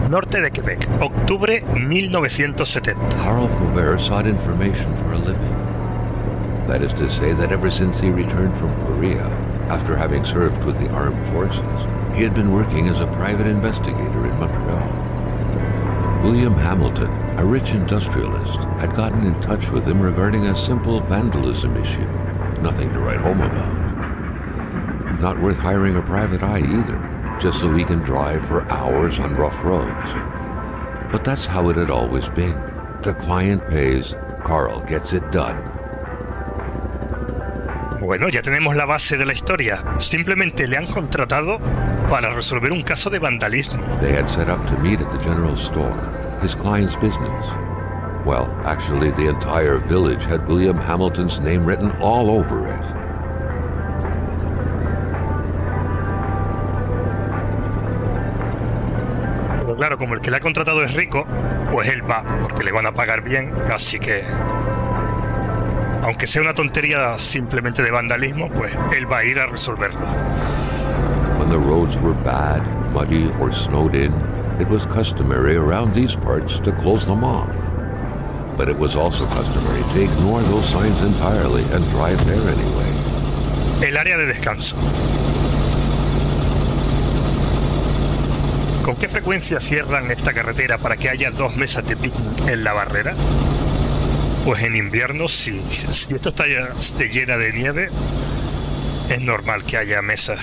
Norte de Quebec, octubre 1970. Carl Faubert sought information for a living. That is to say that ever since he returned from Korea, after having served with the armed forces, he had been working as a private investigator in Montreal. William Hamilton, a rich industrialist, had gotten in touch with him regarding a simple vandalism issue. Nothing to write home about. Not worth hiring a private eye either, just so he can drive for hours on rough roads. But that's how it had always been. The client pays, Carl gets it done. Bueno, ya tenemos la base de la historia. Simplemente le han contratado para resolver un caso de vandalismo. They had set up to meet at the general store, his client's business. Well, actually, the entire village had William Hamilton's name written all over it. Pero claro, como el que le ha contratado es rico, pues él va, porque le van a pagar bien, así que... aunque sea una tontería simplemente de vandalismo, pues él va a ir a resolverlo. When the roads were bad, muddy, or snowed in, it was customary around these parts to close them off. But it was also customary to ignore those signs entirely and drive there anyway. El área de descanso. ¿Con qué frecuencia cierran esta carretera para que haya 2 mesas de picnic en la barrera? Pues en invierno, si esto está llena de nieve, es normal que haya mesas.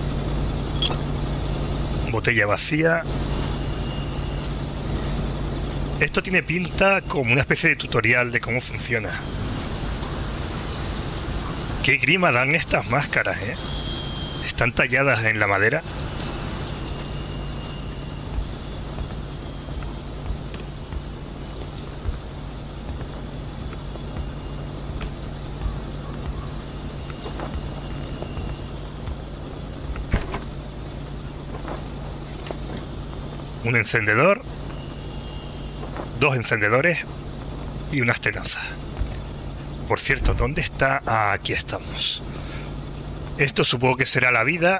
Botella vacía. Esto tiene pinta como una especie de tutorial de cómo funciona. Qué grima dan estas máscaras, ¿eh? Están talladas en la madera. Un encendedor, 2 encendedores y unas tenazas. Por cierto, ¿dónde está? Ah, aquí estamos. Esto supongo que será la vida.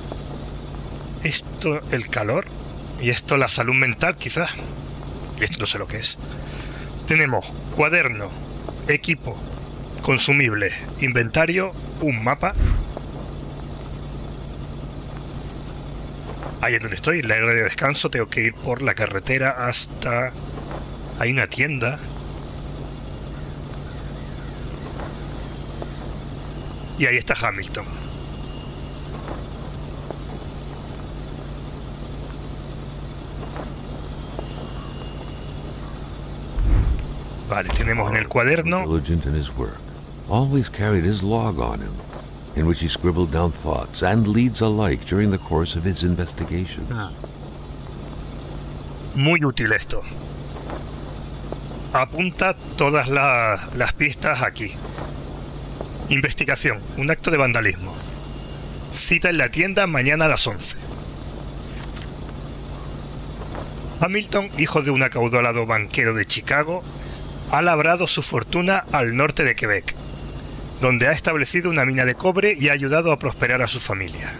Esto el calor. Y esto la salud mental, quizás. Y esto no sé lo que es. Tenemos cuaderno, equipo, consumibles, inventario, un mapa. Ahí es donde estoy, en la área de descanso. Tengo que ir por la carretera hasta... hay una tienda. Y ahí está Hamilton. Vale, tenemos en el cuaderno... Diligent in his work, always carried his log on him, in which he scribbled down thoughts and leads alike during the course of his investigation. Muy útil esto. Apunta todas las pistas aquí. Investigación, un acto de vandalismo. Cita en la tienda mañana a las 11. Hamilton, hijo de un acaudalado banquero de Chicago, ha labrado su fortuna al norte de Quebec, donde ha establecido una mina de cobre y ha ayudado a prosperar a su familia.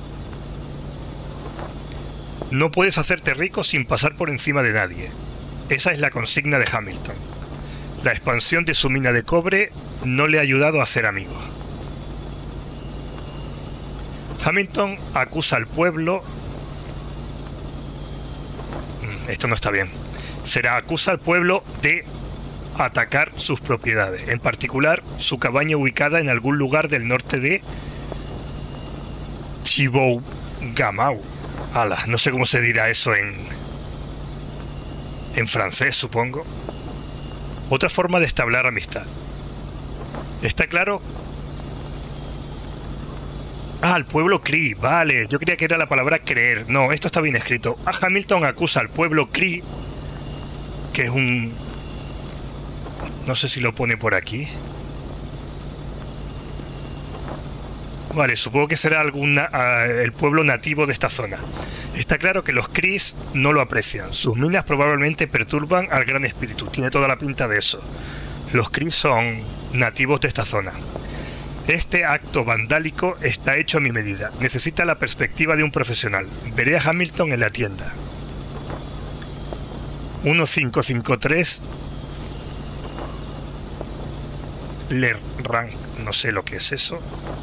No puedes hacerte rico sin pasar por encima de nadie. Esa es la consigna de Hamilton. La expansión de su mina de cobre no le ha ayudado a hacer amigos. Hamilton acusa al pueblo... Esto no está bien. Acusa al pueblo de atacar sus propiedades, en particular su cabaña ubicada en algún lugar del norte de Chibougamau. Ala, no sé cómo se dirá eso en francés, supongo. Otra forma de establecer amistad. ¿Está claro? Ah, el pueblo Cree, vale. Yo creía que era la palabra creer. No, esto está bien escrito. Hamilton acusa al pueblo Cree, que es un... no sé si lo pone por aquí. Vale, supongo que será el pueblo nativo de esta zona. Está claro que los Crees no lo aprecian. Sus minas probablemente perturban al Gran Espíritu. Tiene toda la pinta de eso. Los Crees son nativos de esta zona. Este acto vandálico está hecho a mi medida. Necesita la perspectiva de un profesional. Veré a Hamilton en la tienda. 1553 Lerran, no sé lo que es eso.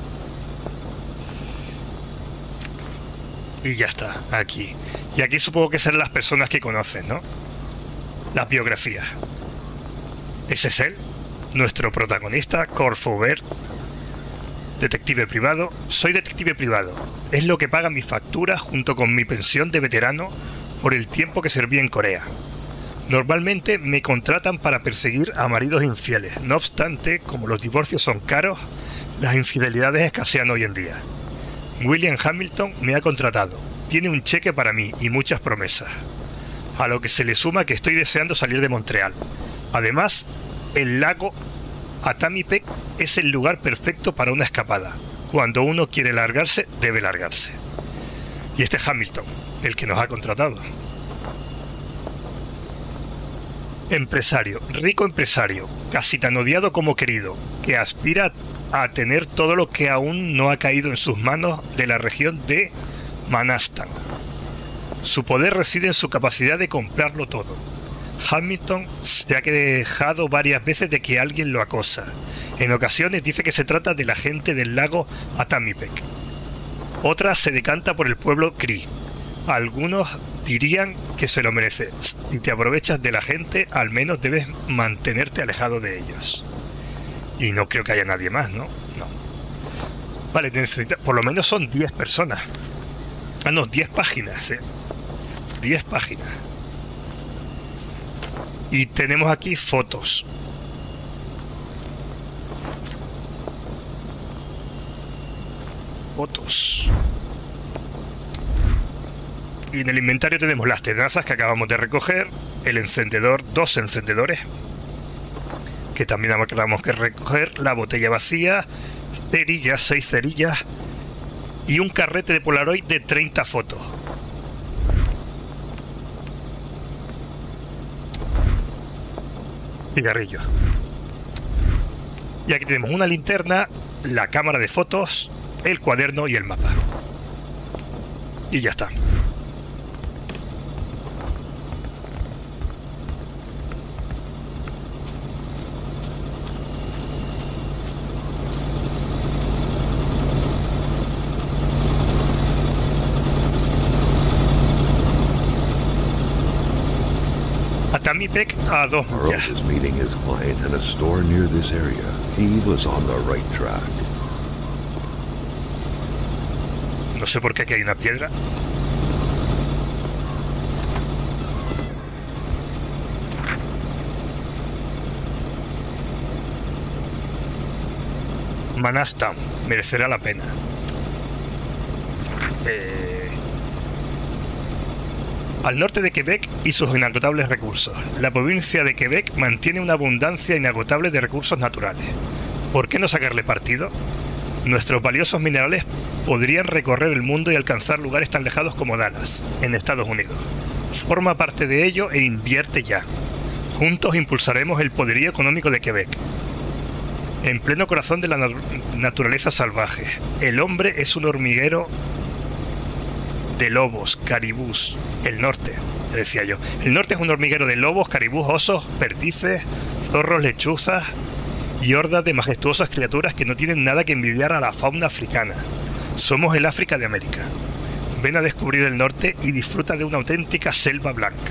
Y ya está, aquí. Y aquí supongo que serán las personas que conocen, ¿no? Las biografías. Ese es él, nuestro protagonista, Kurt Faubert, detective privado. Soy detective privado. Es lo que paga mis facturas junto con mi pensión de veterano por el tiempo que serví en Corea. Normalmente me contratan para perseguir a maridos infieles. No obstante, como los divorcios son caros, las infidelidades escasean hoy en día. William Hamilton me ha contratado. Tiene un cheque para mí y muchas promesas. A lo que se le suma que estoy deseando salir de Montreal. Además, el lago Atamipek es el lugar perfecto para una escapada. Cuando uno quiere largarse, debe largarse. Y este es Hamilton, el que nos ha contratado. Empresario, rico empresario, casi tan odiado como querido, que aspira a tener todo lo que aún no ha caído en sus manos de la región de Manastan. Su poder reside en su capacidad de comprarlo todo. Hamilton se ha quejado varias veces de que alguien lo acosa. En ocasiones dice que se trata de la gente del lago Atamipek. Otras se decanta por el pueblo Cree. Algunos dirían que se lo merece. Si te aprovechas de la gente, al menos debes mantenerte alejado de ellos. Y no creo que haya nadie más, ¿no? No. Vale, por lo menos son 10 personas. Ah, no, 10 páginas, 10 páginas. Y tenemos aquí fotos. Fotos. Y en el inventario tenemos las tenazas que acabamos de recoger, el encendedor, 2 encendedores, que también acabamos de recoger, la botella vacía, cerillas, 6 cerillas, y un carrete de Polaroid de 30 fotos. Cigarrillos. Y aquí tenemos una linterna, la cámara de fotos, el cuaderno y el mapa. Y ya está. Atamipek a 2 Carl was meeting his client in a store near this area. He was on the right track. No sé por qué aquí hay una piedra. Manastan, merecerá la pena. Al norte de Quebec y sus inagotables recursos. La provincia de Quebec mantiene una abundancia inagotable de recursos naturales. ¿Por qué no sacarle partido? Nuestros valiosos minerales podrían recorrer el mundo y alcanzar lugares tan lejanos como Dallas, en Estados Unidos. Forma parte de ello e invierte ya. Juntos impulsaremos el poderío económico de Quebec. En pleno corazón de la naturaleza salvaje, el hombre es un hormiguero de lobos, caribús. El norte, le decía yo. El norte es un hormiguero de lobos, caribús, osos, perdices, zorros, lechuzas y hordas de majestuosas criaturas que no tienen nada que envidiar a la fauna africana. Somos el África de América. Ven a descubrir el norte y disfruta de una auténtica selva blanca.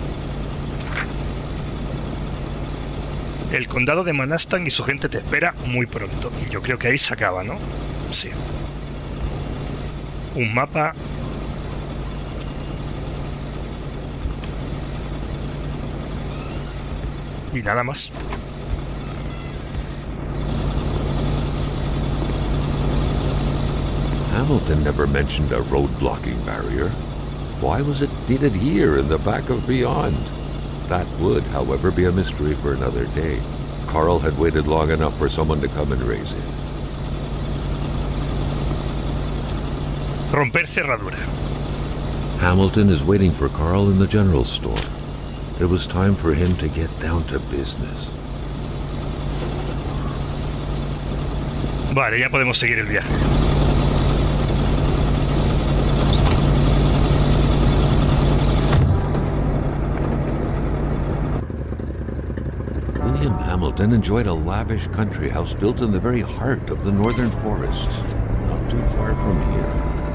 El condado de Manastan y su gente te espera muy pronto. Y yo creo que ahí se acaba, ¿no? Sí. Un mapa. Y nada más. Hamilton never mentioned a road-blocking barrier. Why was it needed here in the back of Beyond? That would, however, be a mystery for another day. Carl had waited long enough for someone to come and raise it. Romper cerradura. Hamilton is waiting for Carl in the general store. It was time for him to get down to business. Vale, ya podemos seguir el viaje. Hamilton enjoyed a lavish country house built in the very heart of the northern forests, not too far from here.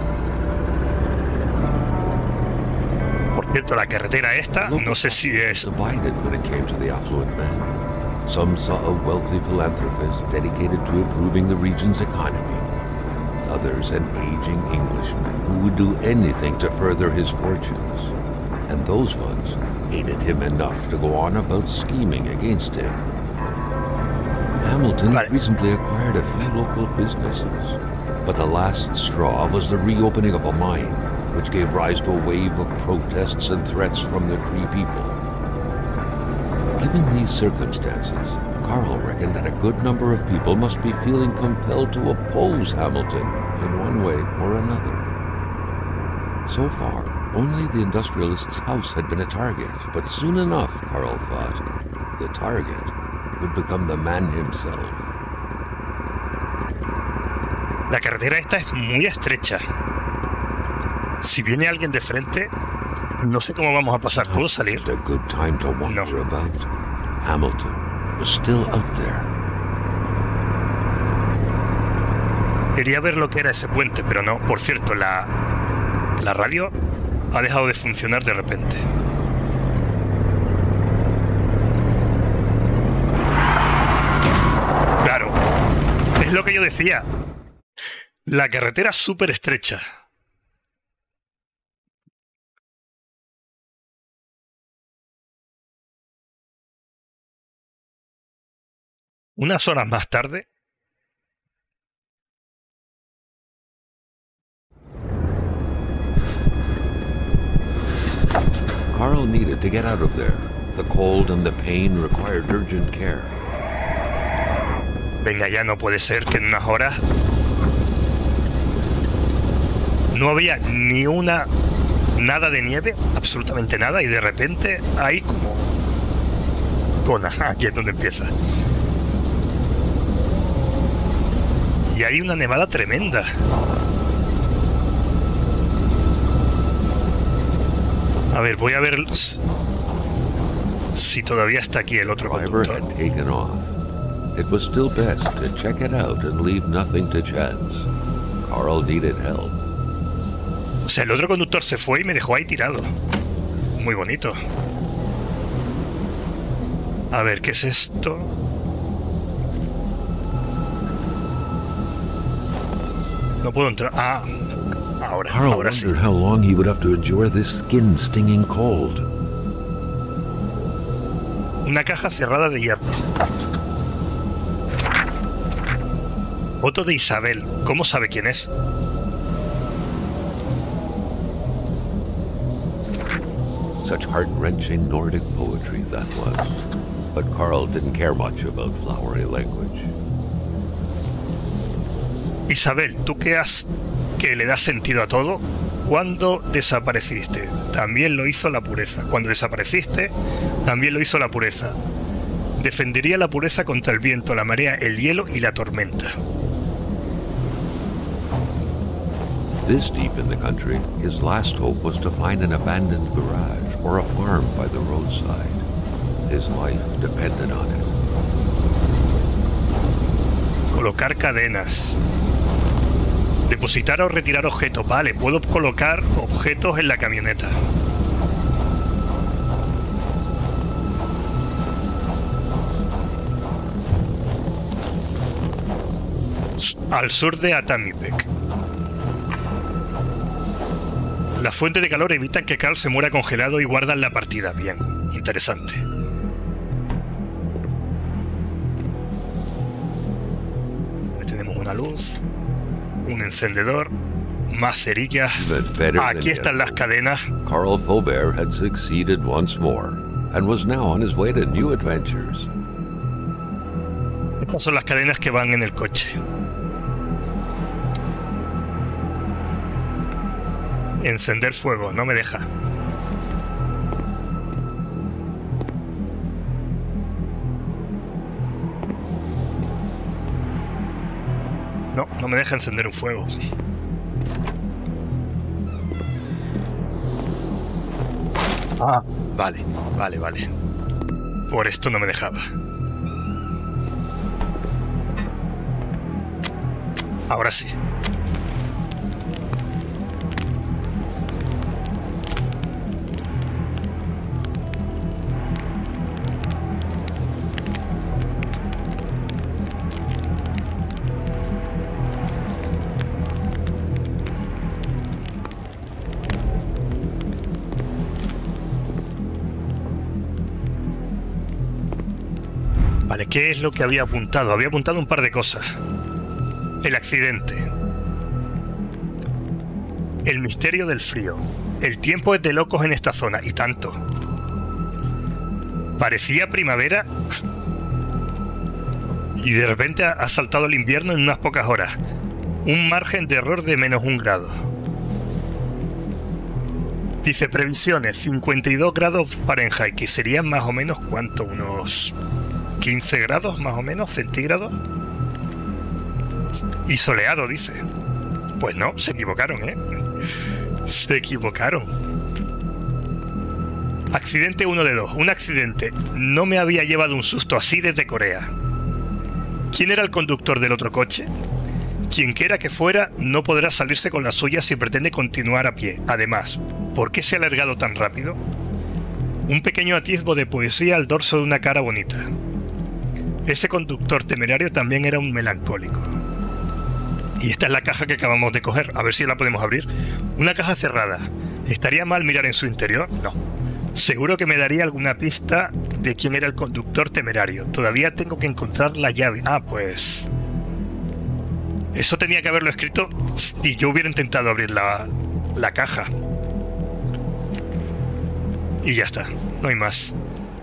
Por cierto, la carretera esta, no sé si es... Divided when it came to the affluent man. Some saw a wealthy philanthropist dedicated to improving the region's economy. Others an aging Englishman who would do anything to further his fortunes. And those ones hated him enough to go on about scheming against him. Hamilton recently acquired a few local businesses, but the last straw was the reopening of a mine, which gave rise to a wave of protests and threats from the Cree people. Given these circumstances, Carl reckoned that a good number of people must be feeling compelled to oppose Hamilton in one way or another. So far, only the industrialist's house had been a target, but soon enough, Carl thought, the target would become the man himself. La carretera esta es muy estrecha. Si viene alguien de frente, no sé cómo vamos a pasar. ¿Puedo salir? A good time to wander about. Hamilton was still out there. Quería ver lo que era ese puente, pero no. Por cierto, la radio ha dejado de funcionar de repente. Claro, es lo que yo decía. La carretera es súper estrecha. Unas horas más tarde, Carl needed to get out of there. The cold and the pain required urgent care. Venga, ya no puede ser que en unas horas no había ni nada de nieve, absolutamente nada, y de repente hay como Kona, aquí es donde empieza. Y hay una nevada tremenda. A ver, voy a ver si todavía está aquí el otro conductor. Had taken off. It was still best to check it out and leave nothing to chance. Carl needed help. O sea, el otro conductor se fue y me dejó ahí tirado. Muy bonito. A ver, ¿qué es esto? No puedo entrar. Ah, ahora sí. Carl wondered how long he would have to endure this skin-stinging cold. Una caja cerrada de hierro. Foto de Isabel. ¿Cómo sabe quién es? Such heart-wrenching Nordic poetry that was. But Carl didn't care much about flowery language. Isabel, tú que le das sentido a todo, ¿cuándo desapareciste? También lo hizo la pureza. Cuando desapareciste, también lo hizo la pureza. Defendería la pureza contra el viento, la marea, el hielo y la tormenta. This deep in the country, his last hope was to find an abandoned garage or a farm by the roadside. His life depended on it. Colocar cadenas. Depositar o retirar objetos. Vale, puedo colocar objetos en la camioneta. Al sur de Atamipek. La fuente de calor evita que Carl se muera congelado y guardan la partida. Bien, interesante. Ahí tenemos una luz, un encendedor, más cerillas. Aquí están las cadenas. Carl Faubert had succeeded once more and was now on his way to new adventures. Estas son las cadenas que van en el coche. Encender fuego, no me deja. No me deja encender un fuego. Ah, vale. Por esto no me dejaba. Ahora sí. Vale, ¿qué es lo que había apuntado? Había apuntado un par de cosas. El accidente. El misterio del frío. El tiempo es de locos en esta zona, y tanto. Parecía primavera y de repente ha saltado el invierno en unas pocas horas. Un margen de error de -1 grado. Dice previsiones, 52 grados Fahrenheit, que serían más o menos, ¿cuánto? Unos 15 grados más o menos centígrados. Y soleado, dice. Pues no, se equivocaron, ¿eh? Se equivocaron. Accidente 1 de 2. Un accidente. No me había llevado un susto así desde Corea. ¿Quién era el conductor del otro coche? Quien quiera que fuera, no podrá salirse con la suya si pretende continuar a pie. Además, ¿por qué se ha alargado tan rápido? Un pequeño atisbo de poesía al dorso de una cara bonita. Ese conductor temerario también era un melancólico. Y esta es la caja que acabamos de coger. A ver si la podemos abrir. Una caja cerrada. ¿Estaría mal mirar en su interior? No. Seguro que me daría alguna pista de quién era el conductor temerario. Todavía tengo que encontrar la llave. Ah, pues... eso tenía que haberlo escrito si yo hubiera intentado abrir la caja. Y ya está. No hay más.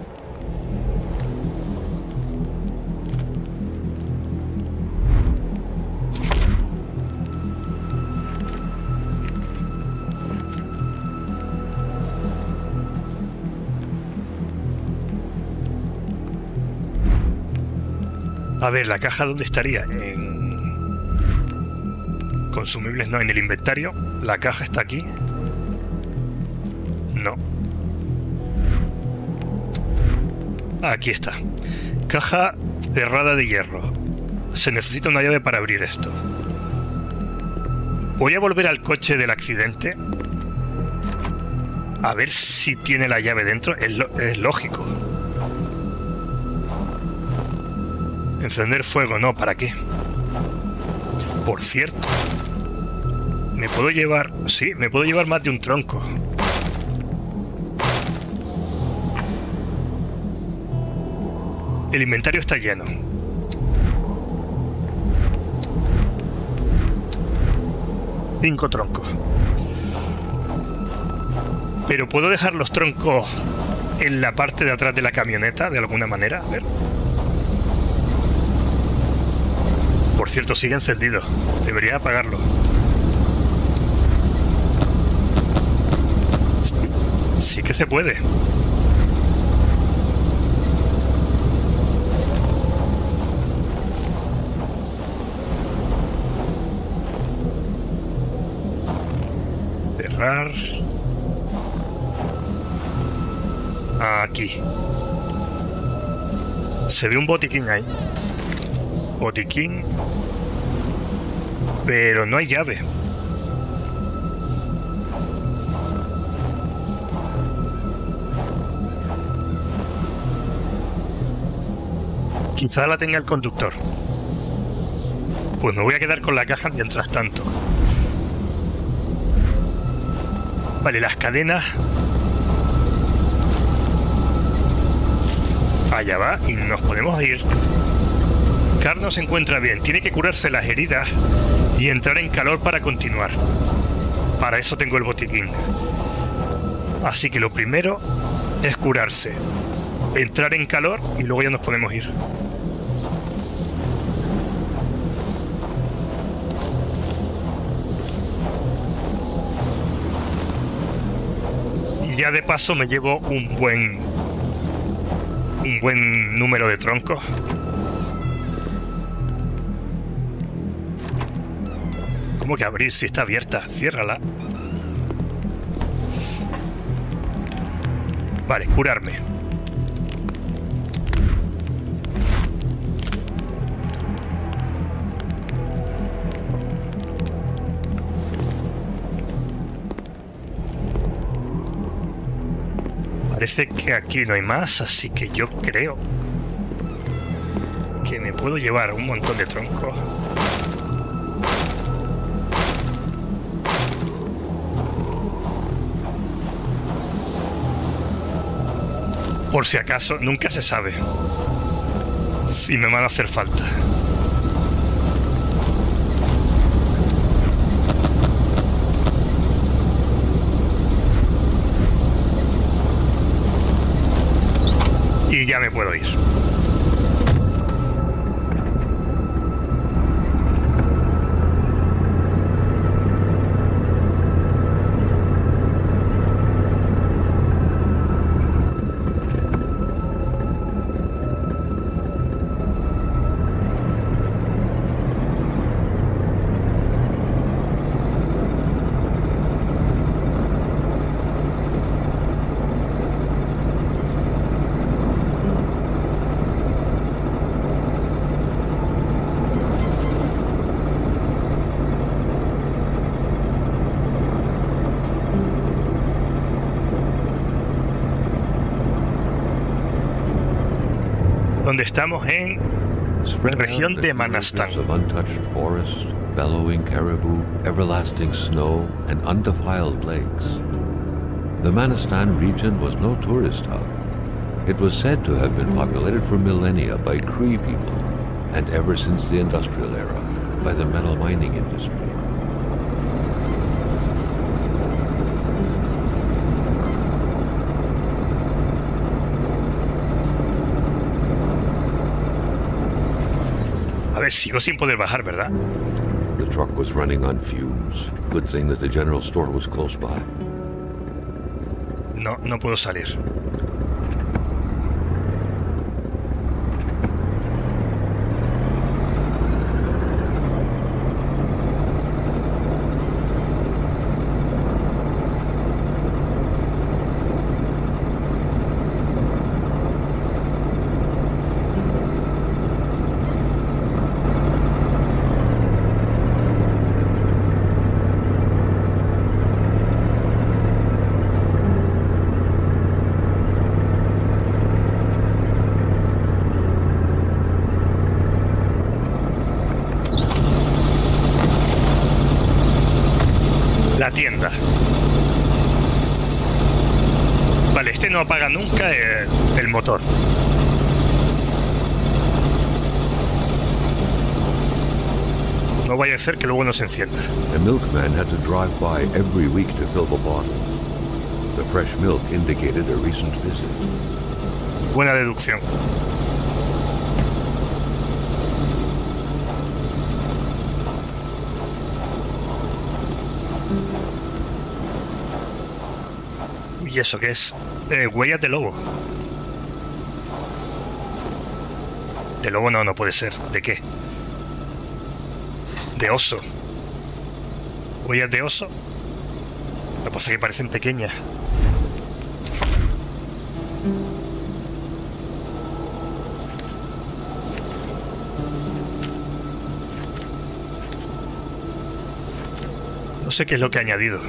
A ver, ¿la caja dónde estaría? En... consumibles, no, en el inventario. La caja está aquí. No. Aquí está. Caja cerrada de hierro. Se necesita una llave para abrir esto. Voy a volver al coche del accidente. A ver si tiene la llave dentro. Es lógico. Encender fuego, no, ¿para qué? Por cierto, ¿me puedo llevar? Sí, me puedo llevar más de un tronco. El inventario está lleno. Cinco troncos. Pero puedo dejar los troncos en la parte de atrás de la camioneta, de alguna manera. A ver. Por cierto, sigue encendido. Debería apagarlo. Sí que se puede. Cerrar. Aquí. Se ve un botiquín ahí. Botiquín. Pero no hay llave. Quizá la tenga el conductor. Pues me voy a quedar con la caja mientras tanto. Vale, las cadenas. Allá va y nos podemos ir. Carl no se encuentra bien. Tiene que curarse las heridas y entrar en calor para continuar. Para eso tengo el botiquín. Así que lo primero es curarse, entrar en calor y luego ya nos podemos ir. Y ya de paso me llevo un buen número de troncos. ¿Cómo que abrir si está abierta? Ciérrala. Vale, curarme. Parece que aquí no hay más, así que yo creo que me puedo llevar un montón de troncos. Por si acaso, nunca se sabe si me van a hacer falta. Y ya me puedo ir. Donde estamos en la región de Manastan. Of untouched forest, bellowing caribou, everlasting snow, and undefiled lakes. The Manastan region was no tourist hub. It was said to have been populated for millennia by Cree people, and ever since the industrial era, by the metal mining industry. A ver, sigo sin poder bajar, ¿verdad? The truck was running on fumes. Good thing that the general store was close by. No, no puedo salir. La tienda. Vale, este no apaga nunca el motor. No vaya a ser que luego no se encienda. A milkman had to drive by every week to fill the bottle. The fresh milk indicated a recent visit. Buena deducción. ¿Y eso qué es? Huellas de lobo. De lobo no puede ser. ¿De qué? De oso. ¿Huellas de oso? Lo que pasa es que parecen pequeñas. No sé qué es lo que ha añadido.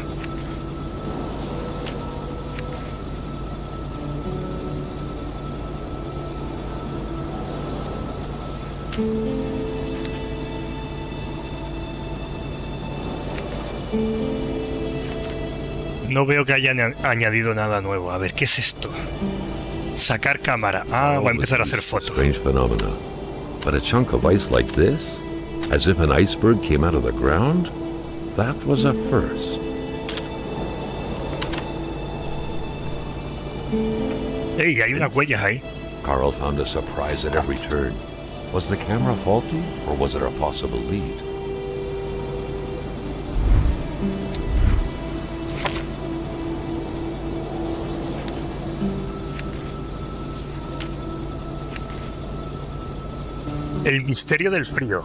No veo que hayan añadido nada nuevo. A ver, ¿qué es esto? Sacar cámara. Ah, va a empezar a hacer fotos. Strange phenomena. But a chunk of ice like this, as if an iceberg came out of the ground, that was a first. Hey, hay unas huellas ahí. Carl found a surprise at every turn. Was the camera faulty, or was it a possible lead? El misterio del frío.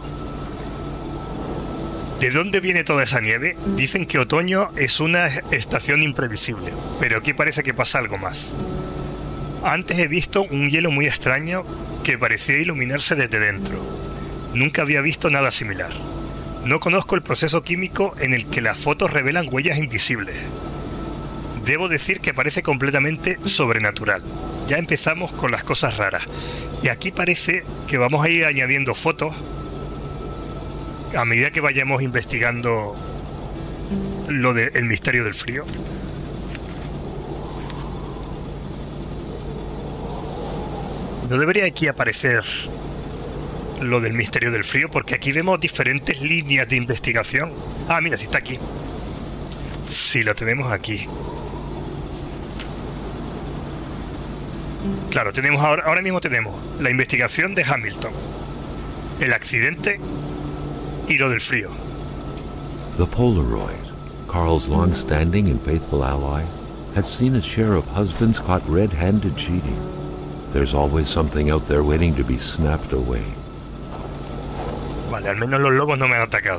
¿De dónde viene toda esa nieve? Dicen que otoño es una estación imprevisible, pero aquí parece que pasa algo más. Antes he visto un hielo muy extraño que parecía iluminarse desde dentro. Nunca había visto nada similar. No conozco el proceso químico en el que las fotos revelan huellas invisibles. debo decir que parece completamente sobrenatural. Ya empezamos con las cosas raras. Y aquí parece que vamos a ir añadiendo fotos a medida que vayamos investigando lo del misterio del frío. No debería aquí aparecer lo del misterio del frío, porque aquí vemos diferentes líneas de investigación. Ah, mira, sí está aquí. Sí, lo tenemos aquí. Claro, tenemos ahora mismo tenemos la investigación de Hamilton, el accidente y lo del frío. The Polaroid, Carl's long-standing and faithful ally, has seen its share of husbands caught red-handed cheating. There's always something out there waiting to be snapped away. Vale, al menos los lobos no me han atacado.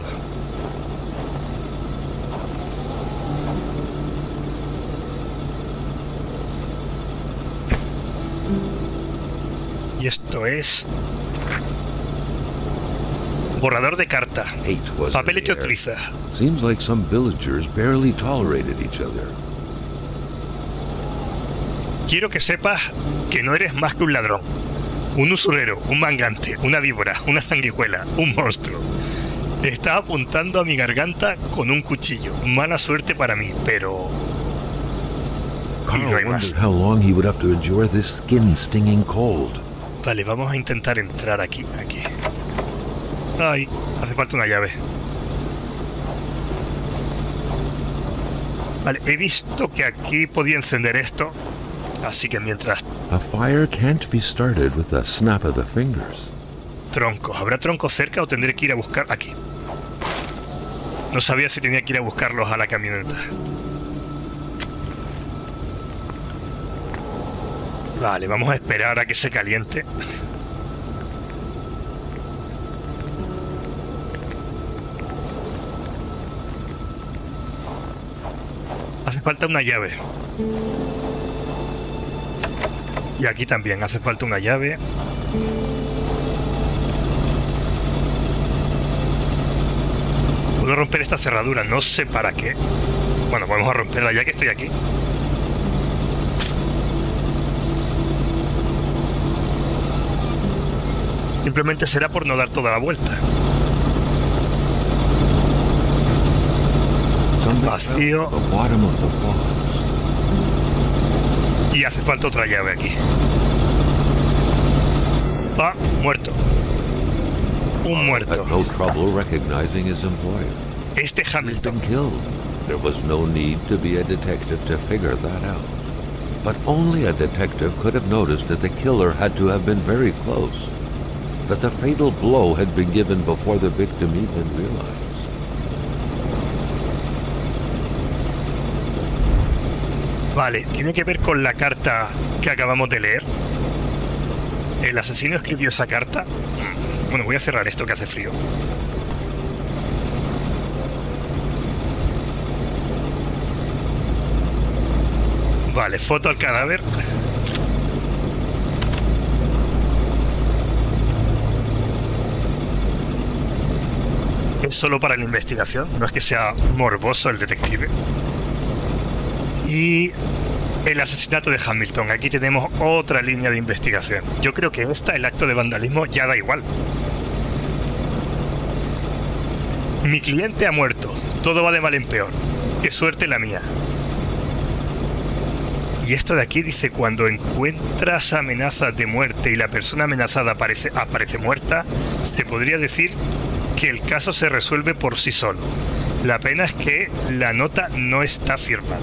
Y esto es... borrador de carta. Papel hecho triza. Seems like some villagers barely tolerated each other. Quiero que sepas que no eres más que un ladrón, un usurero, un mangante, una víbora, una sanguijuela, un monstruo. Está apuntando a mi garganta con un cuchillo. Mala suerte para mí, pero... y no hay más. How long he would have to endure this skin-stinging cold. Vale, vamos a intentar entrar aquí. Ay, hace falta una llave. Vale, he visto que aquí podía encender esto, así que mientras... A fire can't be started with the snap of the fingers. Troncos. ¿Habrá troncos cerca o tendré que ir a buscar aquí? No sabía si tenía que ir a buscarlos a la camioneta. Vale, vamos a esperar a que se caliente. Hace falta una llave. Y aquí también hace falta una llave. Puedo romper esta cerradura, no sé para qué. Bueno, vamos a romperla ya que estoy aquí. Simplemente será por no dar toda la vuelta. Vacío. Y hace falta otra llave aquí. Ah, muerto. Un muerto. Este Hamilton. There was no need to be a detective to figure that out. But only a detective could have noticed that the killer had to have been very close. That the fatal blow had been given before the victim even realized. Vale, tiene que ver con la carta que acabamos de leer. ¿El asesino escribió esa carta? Bueno, voy a cerrar esto que hace frío. Vale, foto al cadáver. Es solo para la investigación, no es que sea morboso el detective. Y el asesinato de Hamilton. Aquí tenemos otra línea de investigación. Yo creo que el acto de vandalismo, ya da igual. Mi cliente ha muerto. Todo va de mal en peor. Qué suerte la mía. Y esto de aquí dice: cuando encuentras amenazas de muerte y la persona amenazada aparece muerta, se podría decir que el caso se resuelve por sí solo. La pena es que la nota no está firmada.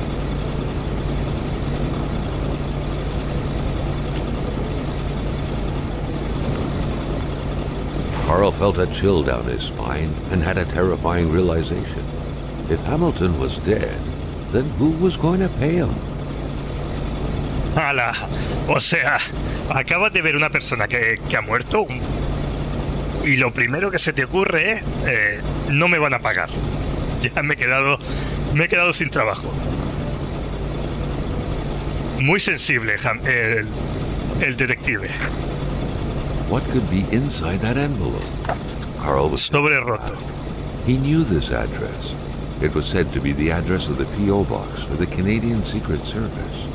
Carl felt a chill down his spine and had a terrifying realization. If Hamilton was dead, then who was going to pay him? ¡Hala! O sea, acabas de ver una persona que ha muerto y lo primero que se te ocurre es no me van a pagar. Ya me he quedado sin trabajo. Muy sensible el detective. What could be inside that envelope? Carl was sobre roto. He knew this address. It was said to be the address of the P.O. box for the Canadian Secret Service.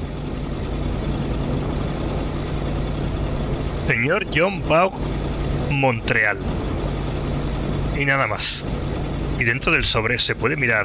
Señor John Vaugh, Montreal. Y nada más. Y dentro del sobre se puede mirar.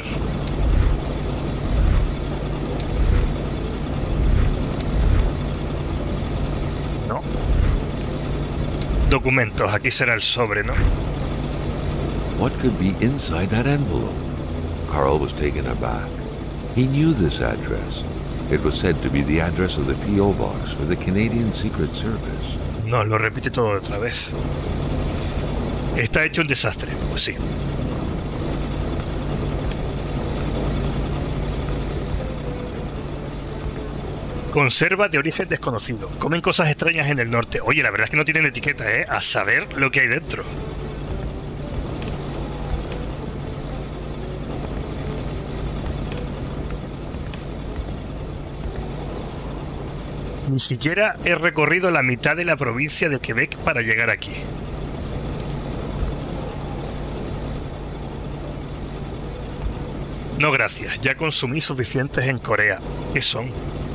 No. Documentos. Aquí será el sobre, ¿no? What could be inside that envelope? Carl was taken aback. He knew this address. It was said to be the address of the P.O. box for the Canadian Secret Service. No, lo repite todo otra vez. Está hecho un desastre. Pues sí. Conserva de origen desconocido. Comen cosas extrañas en el norte. Oye, la verdad es que no tienen etiqueta, ¿eh? A saber lo que hay dentro. Ni siquiera he recorrido la mitad de la provincia de Quebec para llegar aquí. No, gracias. Ya consumí suficientes en Corea. ¿Qué son?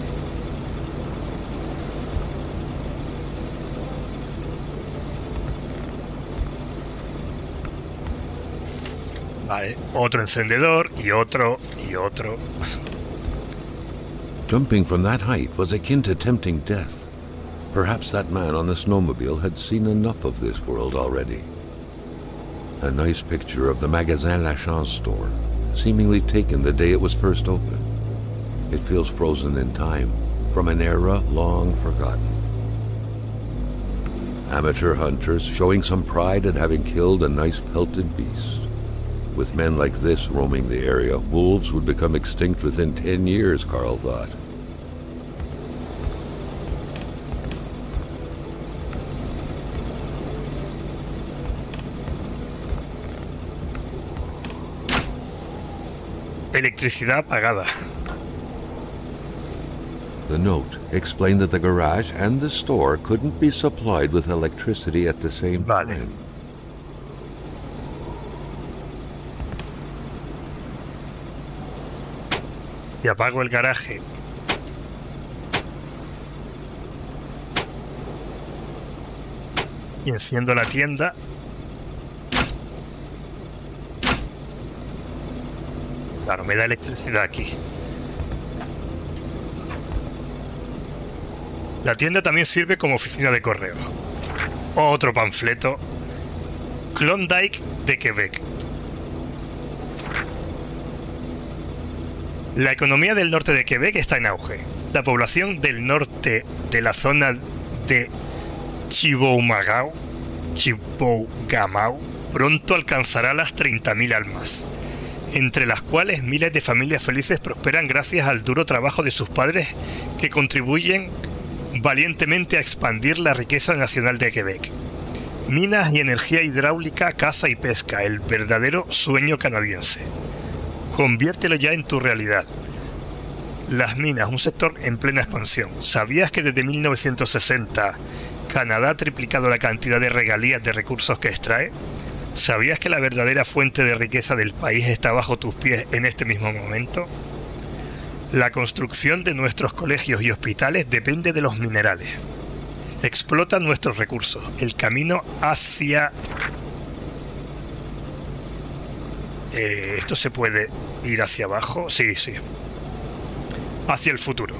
Vale, otro encendedor y otro y otro. Jumping from that height was akin to tempting death. Perhaps that man on the snowmobile had seen enough of this world already. A nice picture of the Magasin Lachance store, seemingly taken the day it was first opened. It feels frozen in time, from an era long forgotten. Amateur hunters showing some pride at having killed a nice pelted beast. With men like this roaming the area, wolves would become extinct within 10 years, Carl thought. Electricidad apagada. The note explained that the garage and the store couldn't be supplied with electricity at the same time. Y apago el garaje. Y enciendo la tienda. Claro, me da electricidad aquí. La tienda también sirve como oficina de correo. Otro panfleto. Klondike de Quebec. La economía del norte de Quebec está en auge. La población del norte de la zona de Chibougamau pronto alcanzará las 30.000 almas, entre las cuales miles de familias felices prosperan gracias al duro trabajo de sus padres que contribuyen valientemente a expandir la riqueza nacional de Quebec. Minas y energía hidráulica, caza y pesca, el verdadero sueño canadiense. Conviértelo ya en tu realidad. Las minas, un sector en plena expansión. ¿Sabías que desde 1960 Canadá ha triplicado la cantidad de regalías de recursos que extrae? ¿Sabías que la verdadera fuente de riqueza del país está bajo tus pies en este mismo momento? La construcción de nuestros colegios y hospitales depende de los minerales. Explotan nuestros recursos. El camino hacia... ¿Esto se puede ir hacia abajo? Sí, sí. Hacia el futuro.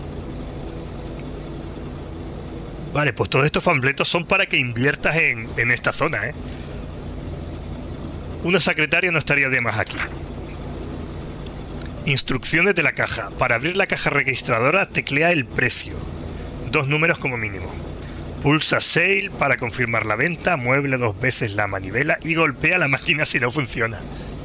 Vale, pues todos estos panfletos son para que inviertas en esta zona, ¿eh? Una secretaria no estaría de más aquí. Instrucciones de la caja. Para abrir la caja registradora, teclea el precio. 2 números como mínimo. Pulsa Sale para confirmar la venta, mueble 2 veces la manivela y golpea la máquina si no funciona.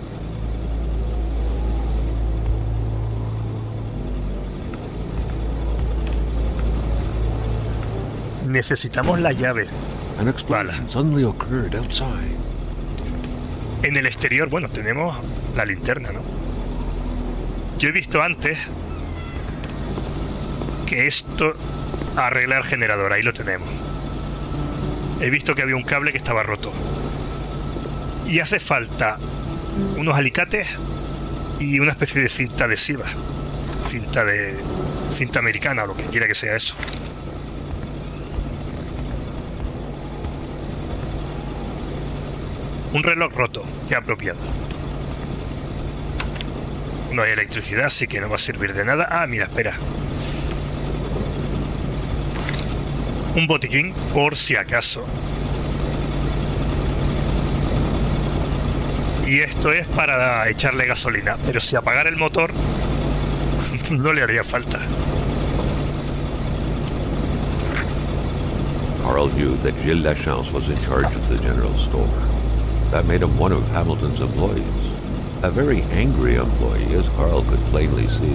Necesitamos la llave. An explosion suddenly occurred outside. En el exterior, bueno, tenemos la linterna, ¿no? Yo he visto antes que esto arregla el generador, ahí lo tenemos. He visto que había un cable que estaba roto. Y hace falta unos alicates y una especie de cinta adhesiva. Cinta americana o lo que quiera que sea eso. Un reloj roto, qué apropiado. No hay electricidad, así que no va a servir de nada. Ah, mira, espera. Un botiquín por si acaso. Y esto es para echarle gasolina, pero si apagara el motor no le haría falta. Carl knew that Gilles Lachance was in charge of the general store. That made him one of Hamilton's employees. A very angry employee, as Carl could plainly see.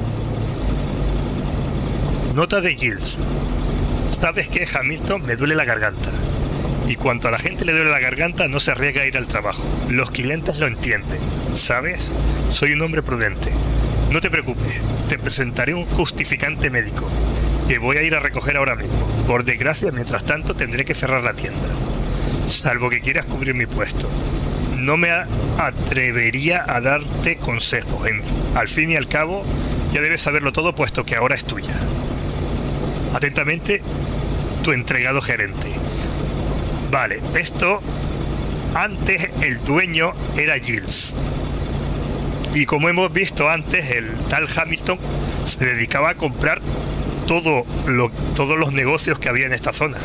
Nota de Gilles. Sabes que, Hamilton, me duele la garganta. Y cuanto a la gente le duele la garganta, no se arriesga a ir al trabajo. Los clientes lo entienden, ¿sabes? Soy un hombre prudente. No te preocupes, te presentaré un justificante médico, que voy a ir a recoger ahora mismo. Por desgracia, mientras tanto, tendré que cerrar la tienda. Salvo que quieras cubrir mi puesto. No me atrevería a darte consejos. Al fin y al cabo, ya debes saberlo todo, puesto que ahora es tuya. Atentamente, tu entregado gerente. Vale, esto... Antes el dueño era Gilles. Y como hemos visto antes, el tal Hamilton se dedicaba a comprar todos los negocios que había en esta zona.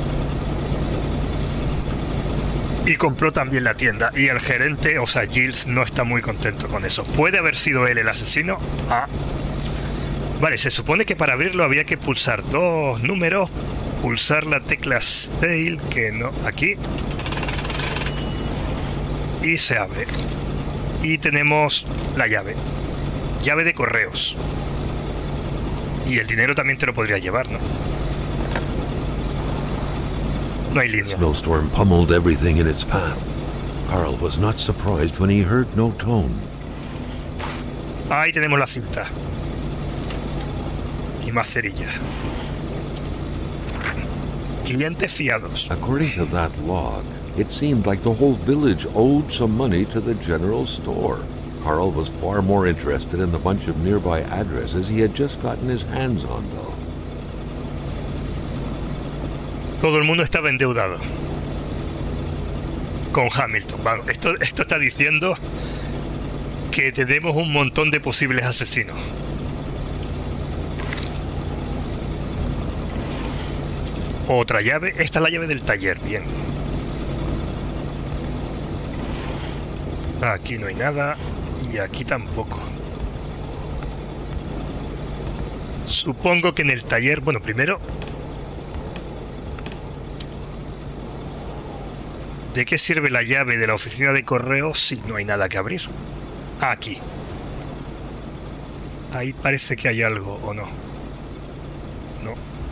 Y compró también la tienda. Y el gerente, o sea, Gilles, no está muy contento con eso. ¿Puede haber sido él el asesino? Ah. Vale, se supone que para abrirlo había que pulsar dos números. Pulsar la tecla Tail, que no, aquí. Y se abre. Y tenemos la llave. Llave de correos. Y el dinero también te lo podría llevar, ¿no? No hay línea. Snowstorm pummeled everything in its path. Carl was not surprised when he heard no tone. Ahí tenemos la cinta. Y más cerilla. Clientes fiados. According to that log, it seemed like the whole village owed some money to the general store. Carl was far more interested in the bunch of nearby addresses he had just gotten his hands on, though. Todo el mundo estaba endeudado con Hamilton. Bueno, esto está diciendo que tenemos un montón de posibles asesinos. Otra llave. Esta es la llave del taller. Bien. Aquí no hay nada. Y aquí tampoco. Supongo que en el taller... Bueno, primero... ¿De qué sirve la llave de la oficina de correos si no hay nada que abrir? Ah, aquí. Ahí parece que hay algo, ¿o no? No.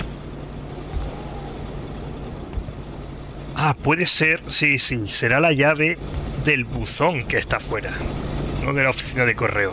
Ah, puede ser... Sí, será la llave del buzón que está afuera, no de la oficina de correo.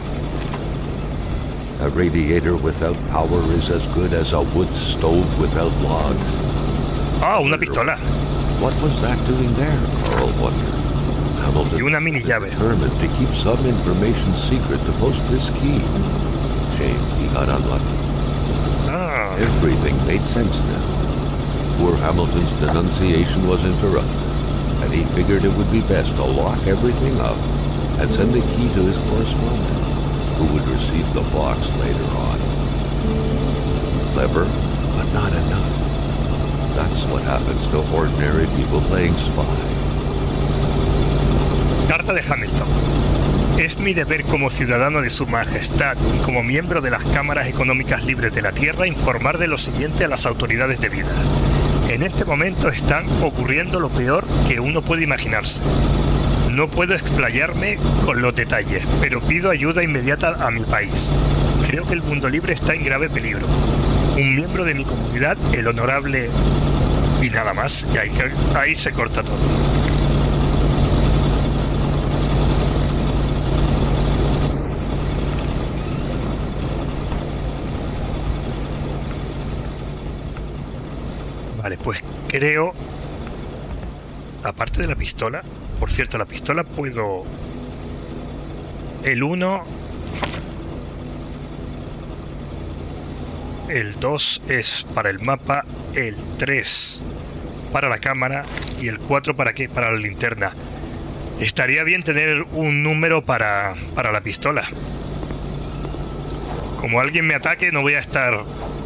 A radiator without power is as good as a wood stove without logs. Ah, una pistola. What was that doing there? Carl wondered. Hamilton Y una mini llave. determined to keep some information secret to post this key. Shame he got unlucky. Ah. Everything made sense now. Poor Hamilton's denunciation was interrupted, and he figured it would be best to lock everything up and send the key to his correspondent, who would receive the box later on. Clever, but not enough. That's what happens to ordinary people playing spy. Carta de Hamilton. Es mi deber como ciudadano de Su Majestad y como miembro de las Cámaras Económicas Libres de la Tierra informar de lo siguiente a las autoridades debidas. En este momento están ocurriendo lo peor que uno puede imaginarse. No puedo explayarme con los detalles, pero pido ayuda inmediata a mi país. Creo que el mundo libre está en grave peligro. Un miembro de mi comunidad, el honorable... Y nada más, y ahí se corta todo. Vale, pues creo... Aparte de la pistola... Por cierto, la pistola puedo... El 1 El 2 es para el mapa, el 3 para la cámara y el 4 para qué, para la linterna. Estaría bien tener un número para la pistola. Como alguien me ataque, no voy a estar...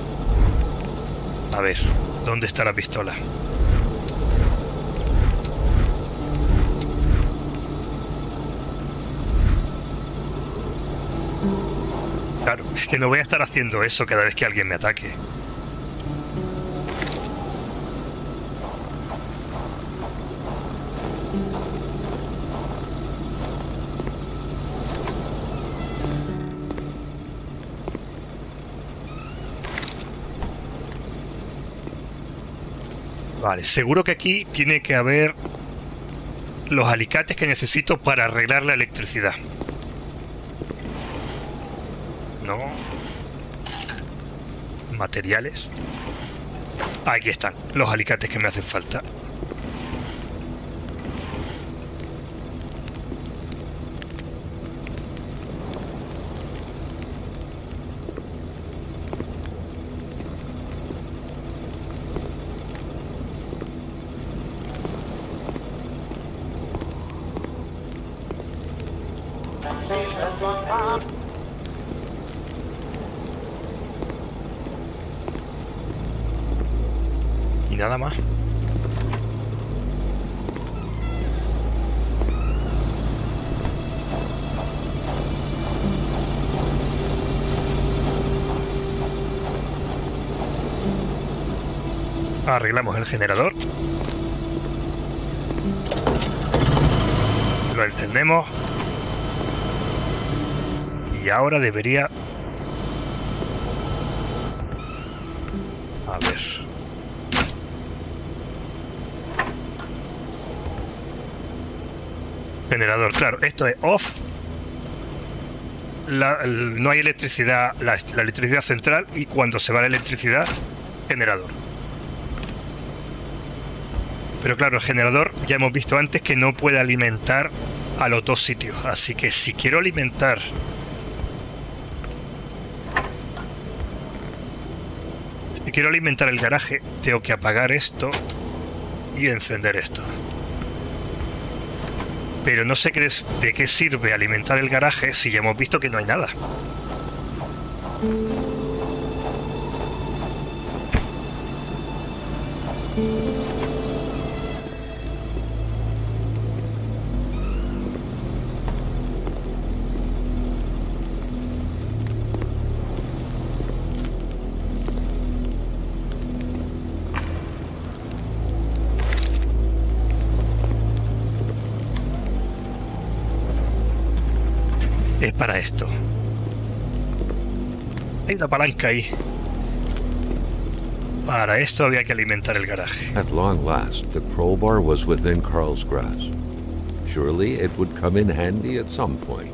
A ver, ¿dónde está la pistola? Claro, es que no voy a estar haciendo eso cada vez que alguien me ataque. Vale, seguro que aquí tiene que haber los alicates que necesito para arreglar la electricidad. No. Materiales. Aquí están los alicates que me hacen falta. Y nada más. Arreglamos el generador. Lo encendemos. Y ahora debería... A ver... Generador, claro, esto es off. No hay electricidad, la electricidad central, y cuando se va la electricidad, generador. Pero claro, el generador ya hemos visto antes que no puede alimentar a los dos sitios. Así que si quiero alimentar... Si quiero alimentar el garaje, tengo que apagar esto y encender esto. Pero no sé de qué sirve alimentar el garaje si ya hemos visto que no hay nada. Es para esto. Hay una palanca ahí. Para esto había que alimentar el garaje. At long last, the crowbar was within Carl's grasp. Surely it would come in handy at some point.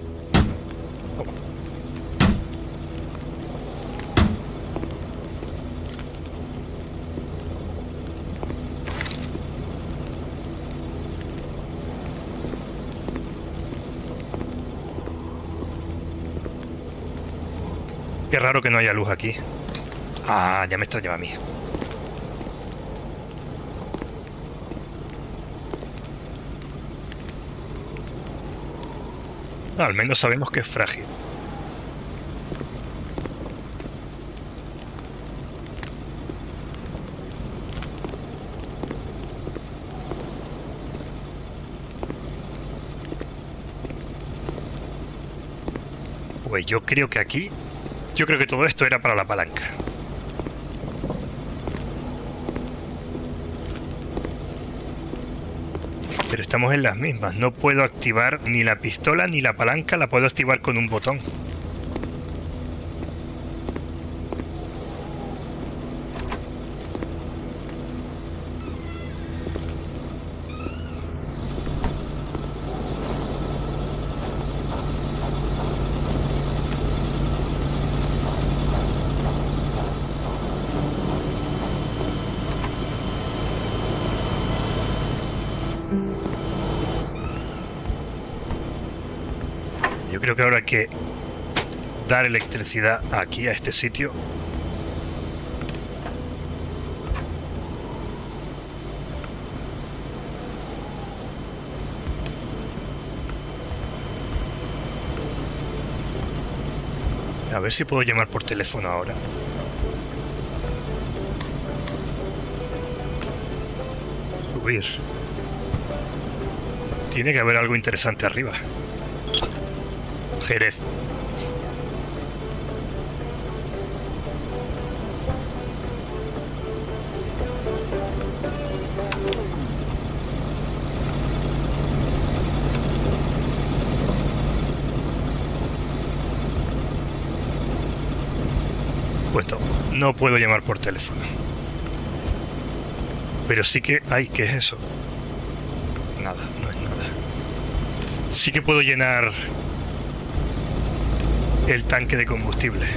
Qué raro que no haya luz aquí. Ah, ya me extrañaba a mí. Al menos sabemos que es frágil. Pues yo creo que aquí... Yo creo que todo esto era para la palanca. Pero estamos en las mismas. No puedo activar ni la pistola ni la palanca. La puedo activar con un botón. Yo creo que ahora hay que dar electricidad aquí a este sitio. A ver si puedo llamar por teléfono ahora. Subir. Tiene que haber algo interesante arriba. Jerez. Pues no puedo llamar por teléfono. Pero sí que... Ay, ¿qué es eso? Nada, no es nada. Sí que puedo llenar el tanque de combustible.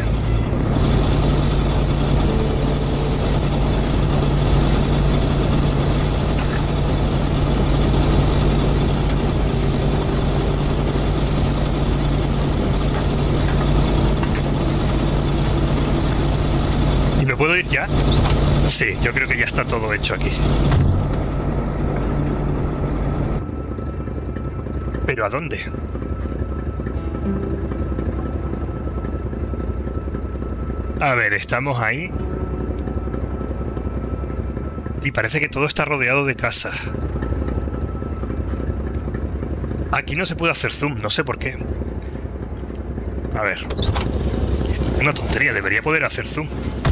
¿Y me puedo ir ya? Sí, yo creo que ya está todo hecho aquí. ¿Pero a dónde? A ver, estamos ahí. Y parece que todo está rodeado de casas. Aquí no se puede hacer zoom, no sé por qué. A ver. Es una tontería, debería poder hacer zoom.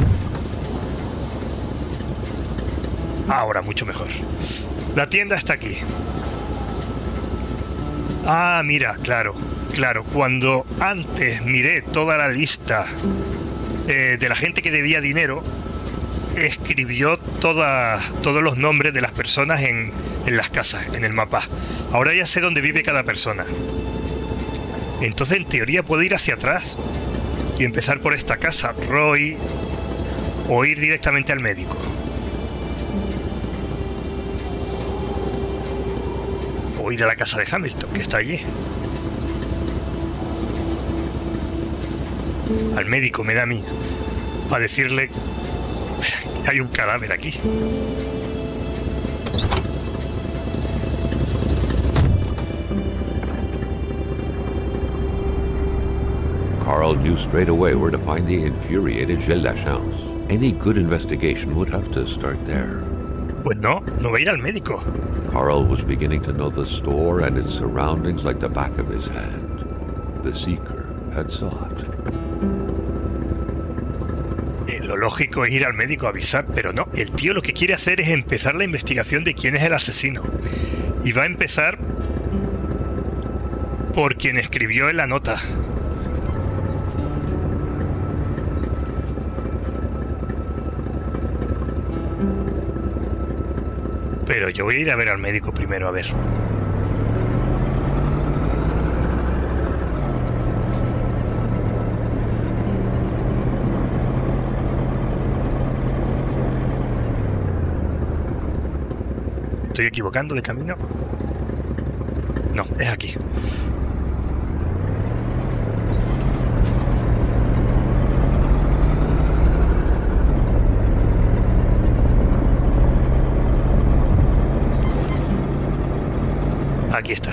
Ahora, mucho mejor. La tienda está aquí. Ah, mira, claro. Claro, cuando antes miré toda la lista de la gente que debía dinero, escribió todos los nombres de las personas en las casas, en el mapa. Ahora ya sé dónde vive cada persona. Entonces, en teoría, puedo ir hacia atrás y empezar por esta casa, Roy, o ir directamente al médico. O ir a la casa de Hamilton, que está allí. Al médico me da a mí, para decirle que hay un cadáver aquí. Carl knew straight away where to find the infuriated Gilles Lachance. Any good investigation would have to start there. Pues no va a ir al médico. Carl was beginning to know the store and its surroundings like the back of his hand. The Seeker had sought. Lo lógico es ir al médico a avisar, pero no. El tío lo que quiere hacer es empezar la investigación de quién es el asesino. Y va a empezar por quien escribió en la nota. Pero yo voy a ir a ver al médico primero, a ver. ¿Estoy equivocando de camino? No, es aquí. Aquí está.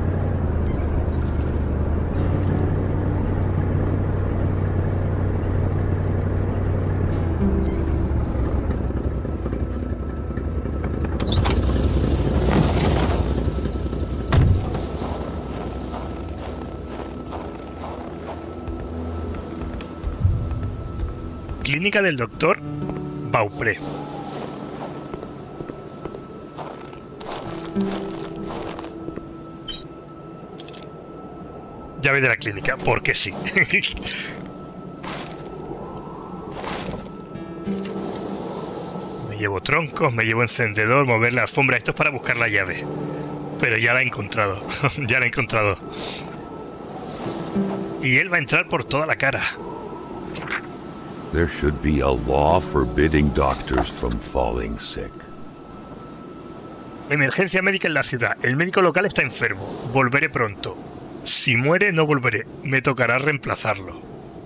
Clínica del doctor Beaupré. Llave de la clínica, porque sí. Me llevo troncos, me llevo encendedor, mover la alfombra. Esto es para buscar la llave. Pero ya la he encontrado. Ya la he encontrado. Y él va a entrar por toda la cara. There should be a law forbidding doctors from falling sick. Emergencia médica en la ciudad. El médico local está enfermo. Volveré pronto. Si muere, no volveré. Me tocará reemplazarlo.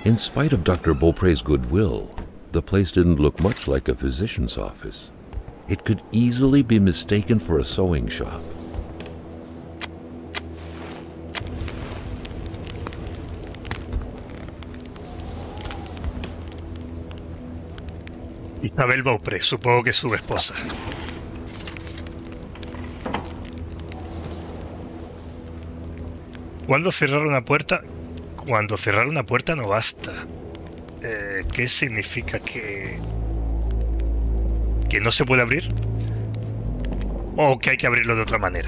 In spite of Dr. Beaupre's goodwill, the place didn't look much like a physician's office. It could easily be mistaken for a sewing shop. Isabel Beaupré, supongo que es su esposa. Cuando cerrar una puerta no basta. ¿Qué significa? ¿Que no se puede abrir? ¿O que hay que abrirlo de otra manera?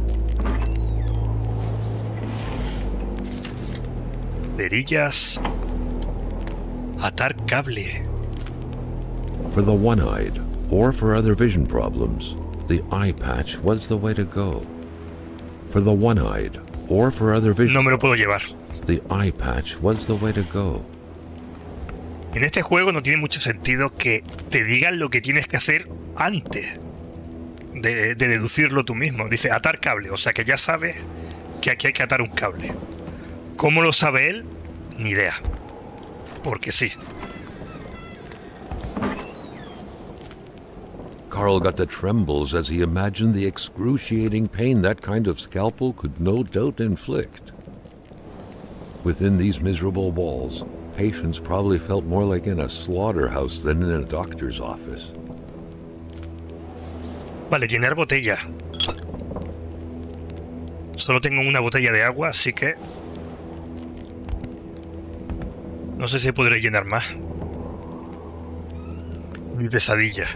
Perillas. Atar cable. For the one-eyed, or for other vision problems, the eye patch was the way to go. For the one-eyed, or for other vision... No me lo puedo llevar. The eye patch was the way to go. En este juego no tiene mucho sentido que te digan lo que tienes que hacer antes de deducirlo tú mismo. Dice atar cable, o sea que ya sabes que aquí hay que atar un cable. ¿Cómo lo sabe él? Ni idea. Porque sí. Carl got the trembles as he imagined the excruciating pain that kind of scalpel could no doubt inflict. Within these miserable walls, patients probably felt more like in a slaughterhouse than in a doctor's office. Vale, llenar botella. Solo tengo una botella de agua, así que... no sé si podré llenar más. Mi pesadilla.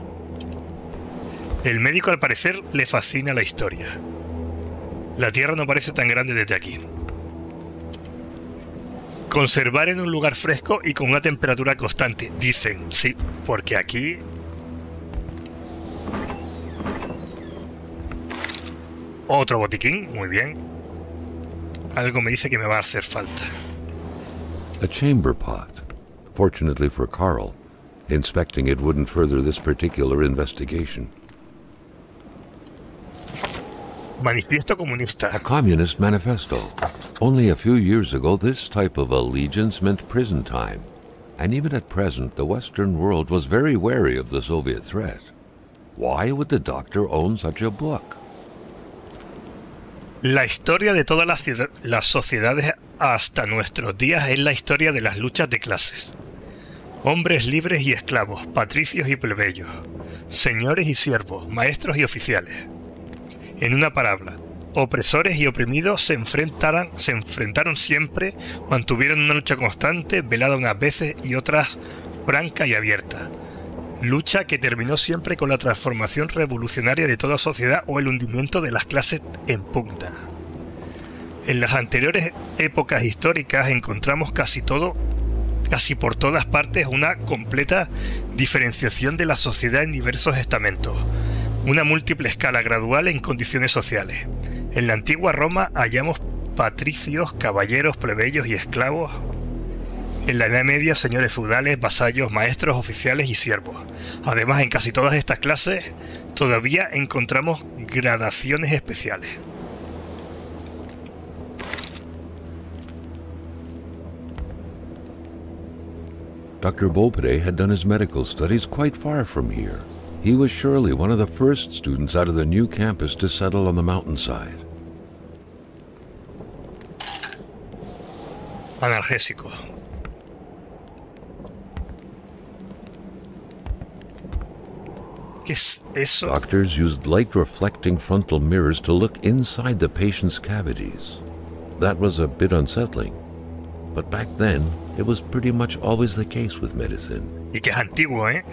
El médico al parecer le fascina la historia. La Tierra no parece tan grande desde aquí. Conservar en un lugar fresco y con una temperatura constante. Dicen, sí, porque aquí... Otro botiquín, muy bien. Algo me dice que me va a hacer falta. A chamber pot. Fortunately for Carl, inspecting it wouldn't further this particular investigation. Manifiesto comunista. A communist manifesto. Only a few years ago, this type of allegiance meant prison time. And even at present, the Western world was very wary of the Soviet threat. Why would the doctor own such a book? La historia de todas las sociedades hasta nuestros días es la historia de las luchas de clases. Hombres libres y esclavos, patricios y plebeyos, señores y siervos, maestros y oficiales. En una palabra, opresores y oprimidos se enfrentaron siempre, mantuvieron una lucha constante, velada unas veces y otras franca y abierta. Lucha que terminó siempre con la transformación revolucionaria de toda sociedad o el hundimiento de las clases en pugna. En las anteriores épocas históricas encontramos casi por todas partes una completa diferenciación de la sociedad en diversos estamentos. Una múltiple escala gradual en condiciones sociales. En la antigua Roma hallamos patricios, caballeros, plebeyos y esclavos. En la Edad Media, señores feudales, vasallos, maestros, oficiales y siervos. Además, en casi todas estas clases todavía encontramos gradaciones especiales. Dr. Beaupré had done his medical studies quite far from here. He was surely one of the first students out of the new campus to settle on the mountainside. Analgésico. ¿Qué es eso? Doctors used light-reflecting frontal mirrors to look inside the patient's cavities. That was a bit unsettling. But back then, it was pretty much always the case with medicine. Y que es antiguo, ¿eh?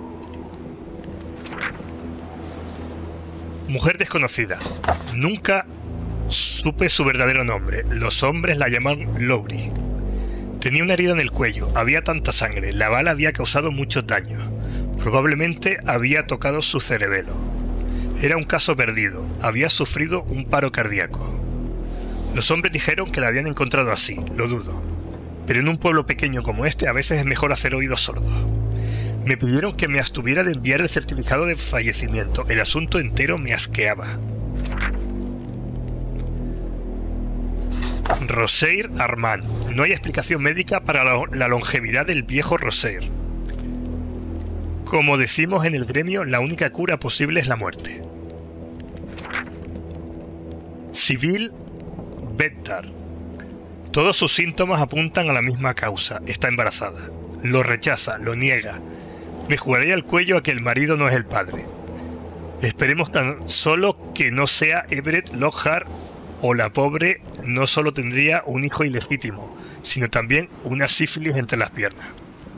Mujer desconocida. Nunca supe su verdadero nombre. Los hombres la llamaban Lowry. Tenía una herida en el cuello. Había tanta sangre. La bala había causado muchos daños. Probablemente había tocado su cerebelo. Era un caso perdido. Había sufrido un paro cardíaco. Los hombres dijeron que la habían encontrado así. Lo dudo. Pero en un pueblo pequeño como este a veces es mejor hacer oídos sordos. Me pidieron que me abstuviera de enviar el certificado de fallecimiento. El asunto entero me asqueaba. Rosair Armand. No hay explicación médica para la longevidad del viejo Rosair. Como decimos en el gremio, la única cura posible es la muerte. Civil Bettar. Todos sus síntomas apuntan a la misma causa. Está embarazada. Lo rechaza, lo niega. Me jugaría el cuello a que el marido no es el padre. Esperemos tan solo que no sea Everett Lockhart, o la pobre no solo tendría un hijo ilegítimo, sino también una sífilis entre las piernas.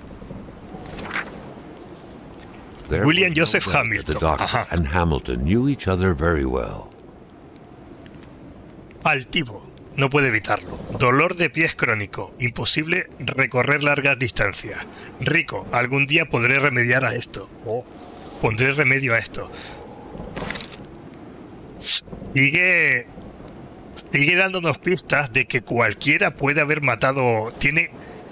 William Joseph Hamilton. Ajá. And Hamilton knew each other very well. Altivo. No puede evitarlo. Dolor de pies crónico. Imposible recorrer largas distancias. Rico. Algún día podré remediar a esto. Pondré remedio a esto. Sigue dándonos pistas de que cualquiera puede haber matado. Tiene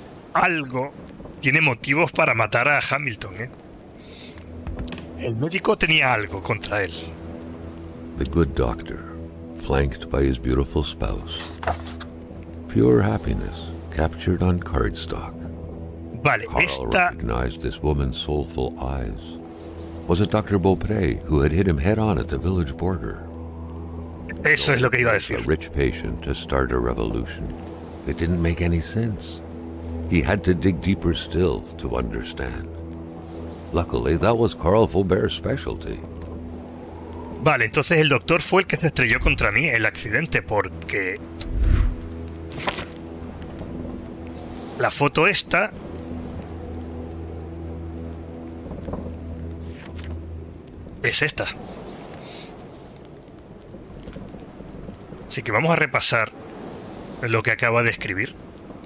motivos para matar a Hamilton, ¿eh? El médico tenía algo contra él. The good doctor, flanked by his beautiful spouse. Pure happiness, captured on cardstock. Vale, Carl recognized this woman's soulful eyes. Was it Dr. Beaupré who had hit him head-on at the village border? Eso es lo que iba a decir. A rich patient to start a revolution. It didn't make any sense. He had to dig deeper still to understand. Luckily, that was Carl Faubert's specialty. Vale, entonces el doctor fue el que se estrelló contra mí en el accidente, porque la foto esta es esta. Así que vamos a repasar lo que acaba de escribir.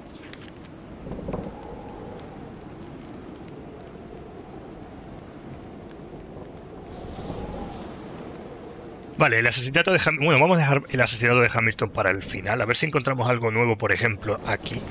Vale, el asesinato de Hamilton. Bueno, vamos a dejar el asesinato de Hamilton para el final. A ver si encontramos algo nuevo, por ejemplo, aquí.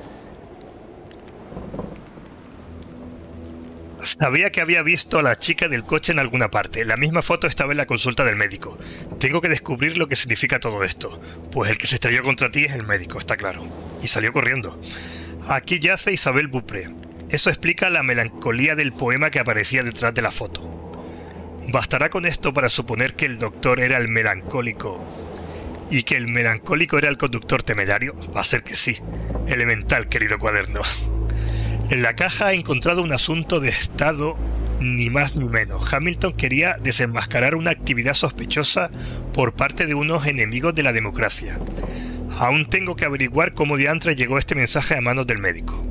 Sabía que había visto a la chica del coche en alguna parte. La misma foto estaba en la consulta del médico. Tengo que descubrir lo que significa todo esto. Pues el que se estrelló contra ti es el médico, está claro. Y salió corriendo. Aquí yace Isabelle Beaupré. Eso explica la melancolía del poema que aparecía detrás de la foto. ¿Bastará con esto para suponer que el doctor era el melancólico y que el melancólico era el conductor temerario? Va a ser que sí. Elemental, querido cuaderno. En la caja he encontrado un asunto de estado, ni más ni menos. Hamilton quería desenmascarar una actividad sospechosa por parte de unos enemigos de la democracia. Aún tengo que averiguar cómo diantre llegó este mensaje a manos del médico.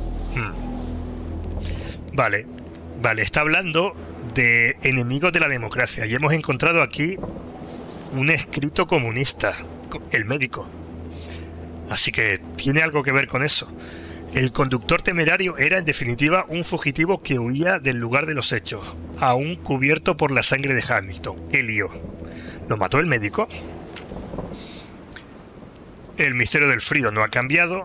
Vale, está hablando de enemigos de la democracia y hemos encontrado aquí un escrito comunista, el médico. Así que tiene algo que ver con eso. El conductor temerario era en definitiva un fugitivo que huía del lugar de los hechos, aún cubierto por la sangre de Hamilton. ¡Qué lío! ¿Lo mató el médico? El misterio del frío no ha cambiado.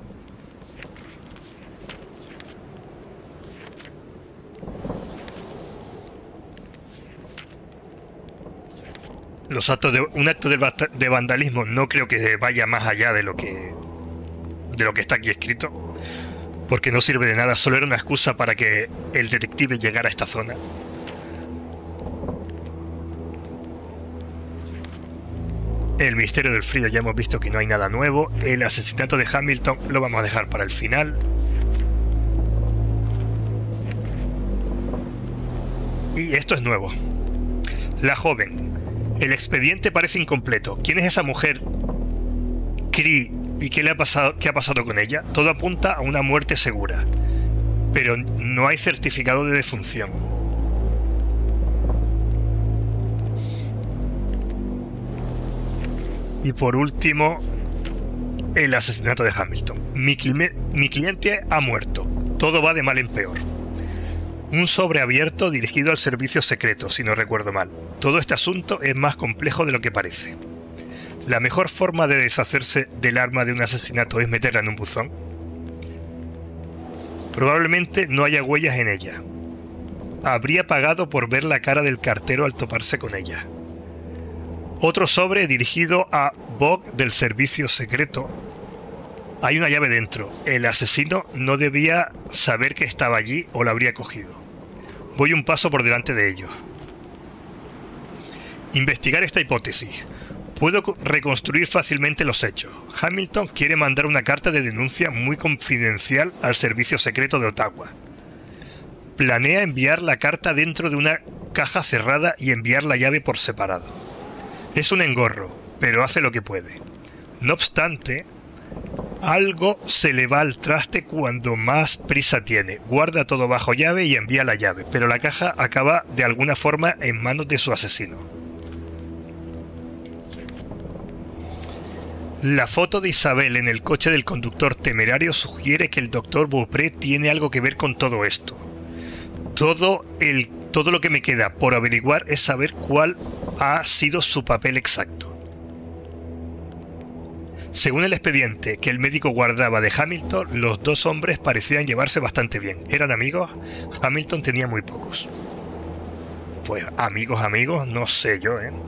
Un acto de vandalismo no creo que vaya más allá de lo que está aquí escrito, porque no sirve de nada, solo era una excusa para que el detective llegara a esta zona. El misterio del frío, ya hemos visto que no hay nada nuevo. El asesinato de Hamilton lo vamos a dejar para el final. Y esto es nuevo. La joven. El expediente parece incompleto. ¿Quién es esa mujer? Cree. ¿Y qué ha pasado con ella? Todo apunta a una muerte segura. Pero no hay certificado de defunción. Y por último, el asesinato de Hamilton. Mi cliente ha muerto. Todo va de mal en peor. Un sobre abierto dirigido al servicio secreto, si no recuerdo mal. Todo este asunto es más complejo de lo que parece. ¿La mejor forma de deshacerse del arma de un asesinato es meterla en un buzón? Probablemente no haya huellas en ella. Habría pagado por ver la cara del cartero al toparse con ella. Otro sobre dirigido a Bog del servicio secreto. Hay una llave dentro. El asesino no debía saber que estaba allí o la habría cogido. Voy un paso por delante de ellos. Investigar esta hipótesis. Puedo reconstruir fácilmente los hechos. Hamilton quiere mandar una carta de denuncia muy confidencial al servicio secreto de Ottawa. Planea enviar la carta dentro de una caja cerrada y enviar la llave por separado. Es un engorro, pero hace lo que puede. No obstante, algo se le va al traste cuando más prisa tiene. Guarda todo bajo llave y envía la llave, pero la caja acaba de alguna forma en manos de su asesino. La foto de Isabel en el coche del conductor temerario sugiere que el Dr. Beaupré tiene algo que ver con todo esto. Todo lo que me queda por averiguar es saber cuál ha sido su papel exacto. Según el expediente que el médico guardaba de Hamilton, los dos hombres parecían llevarse bastante bien. ¿Eran amigos? Hamilton tenía muy pocos. Pues amigos, no sé yo, ¿eh?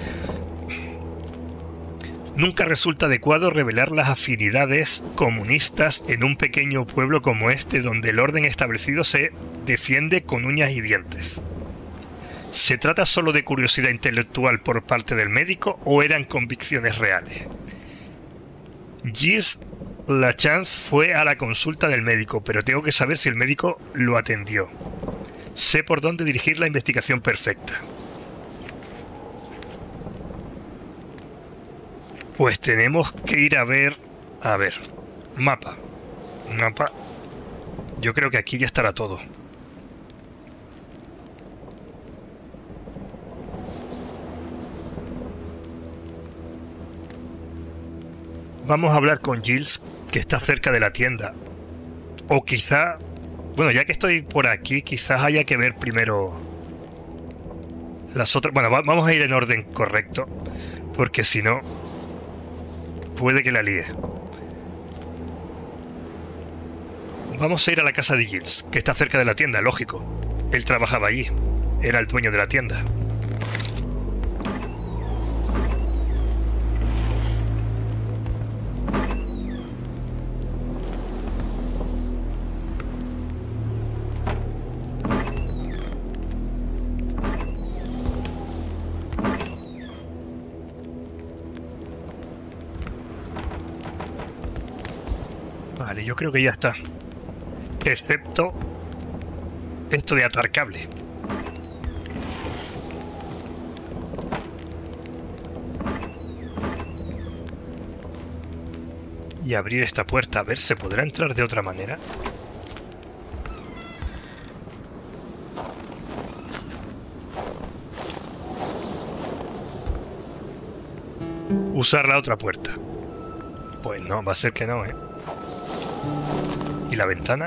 Nunca resulta adecuado revelar las afinidades comunistas en un pequeño pueblo como este, donde el orden establecido se defiende con uñas y dientes. ¿Se trata solo de curiosidad intelectual por parte del médico o eran convicciones reales? Gilles Lachance fue a la consulta del médico, pero tengo que saber si el médico lo atendió. Sé por dónde dirigir la investigación perfecta. Pues tenemos que ir a ver... Mapa. Yo creo que aquí ya estará todo. Vamos a hablar con Gilles, que está cerca de la tienda. O quizá... Bueno, ya que estoy por aquí, quizás haya que ver primero las otras... Bueno, vamos a ir en orden correcto, porque si no, puede que la líe. Vamos a ir a la casa de Gilles, que está cerca de la tienda, lógico. Él trabajaba allí, era el dueño de la tienda. Vale, yo creo que ya está. Excepto esto de atar cable. Y abrir esta puerta. A ver, ¿se podrá entrar de otra manera? Usar la otra puerta. Pues no, va a ser que no, ¿eh? ¿Y la ventana?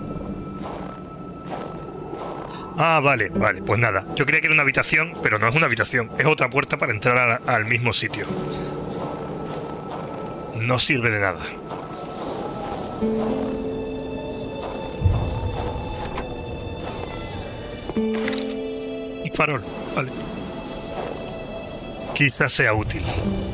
Ah, vale, pues nada. Yo creía que era una habitación, pero no es una habitación. Es otra puerta para entrar al mismo sitio. No sirve de nada. Un farol, vale. Quizás sea útil.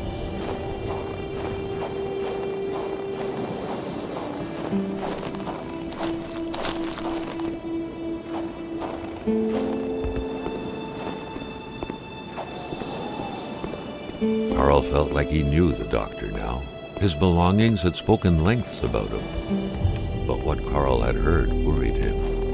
Carl felt like he knew the doctor now. His belongings had spoken lengths about him. But what Carl had heard worried him.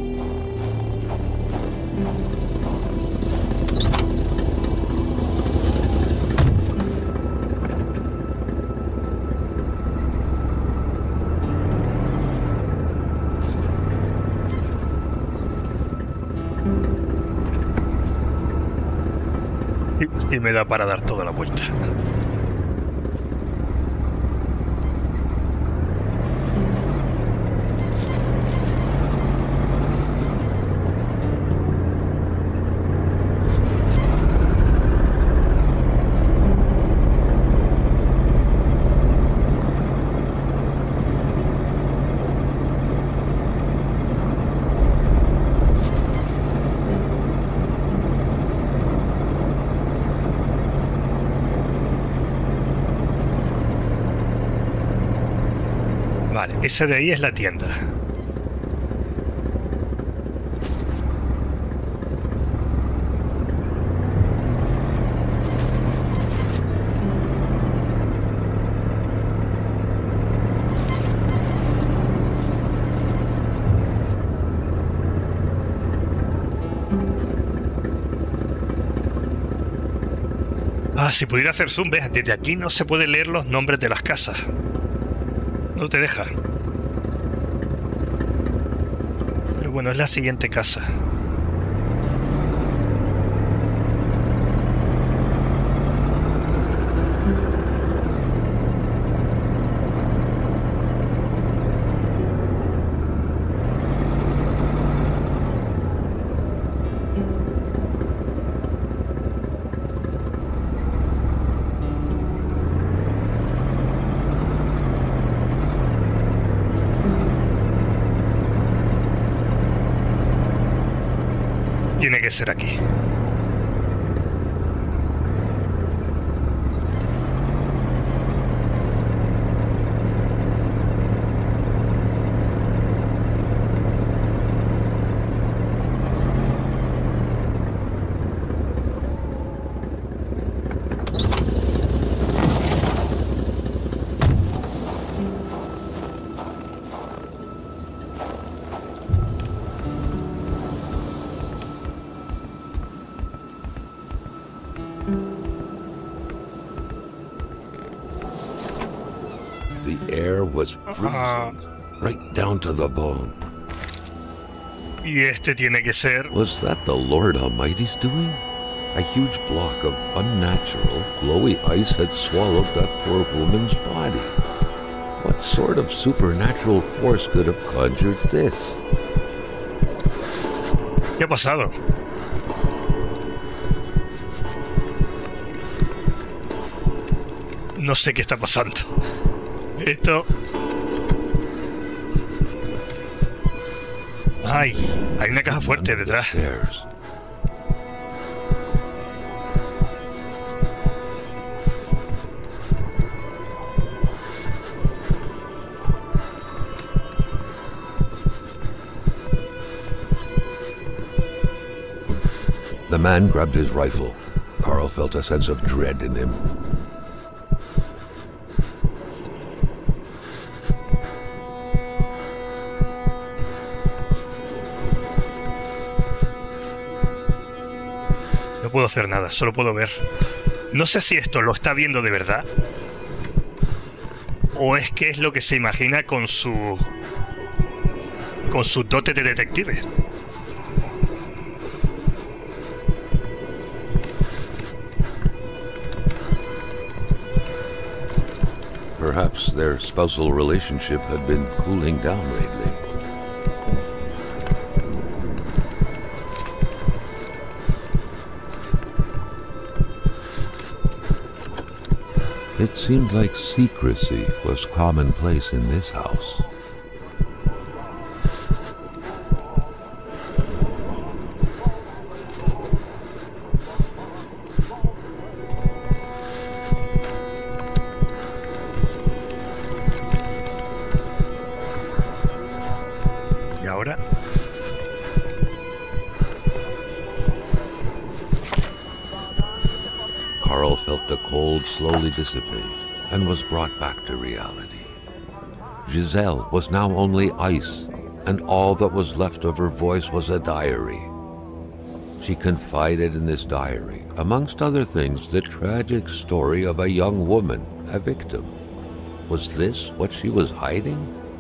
Y me da para dar toda la vuelta. Vale, ese de ahí es la tienda. Ah, si pudiera hacer zoom, ves, desde aquí no se puede leer los nombres de las casas. No te deja. Pero bueno, es la siguiente casa. Tiene que ser aquí. The air was freezing, right down to the bone. Y este tiene que ser... Was that the Lord Almighty's doing? A huge block of unnatural, glowy ice had swallowed that poor woman's body. What sort of supernatural force could have conjured this? ¿Qué ha pasado? No sé qué está pasando. Esto... ¡Ay! Hay una caja fuerte detrás. The man grabbed his rifle. Carl felt a sense of dread in him. No puedo hacer nada, solo puedo ver. No sé si esto lo está viendo de verdad o es que es lo que se imagina con su dote de detective. Perhaps their spousal relationship had been cooling down lately. It seemed like secrecy was commonplace in this house. ¿Y ahora? Carl felt the cold slowly dissipate and was brought back to reality. Giselle was now only ice, and all that was left of her voice was a diary. She confided in this diary, amongst other things, the tragic story of a young woman, a victim. Was this what she was hiding?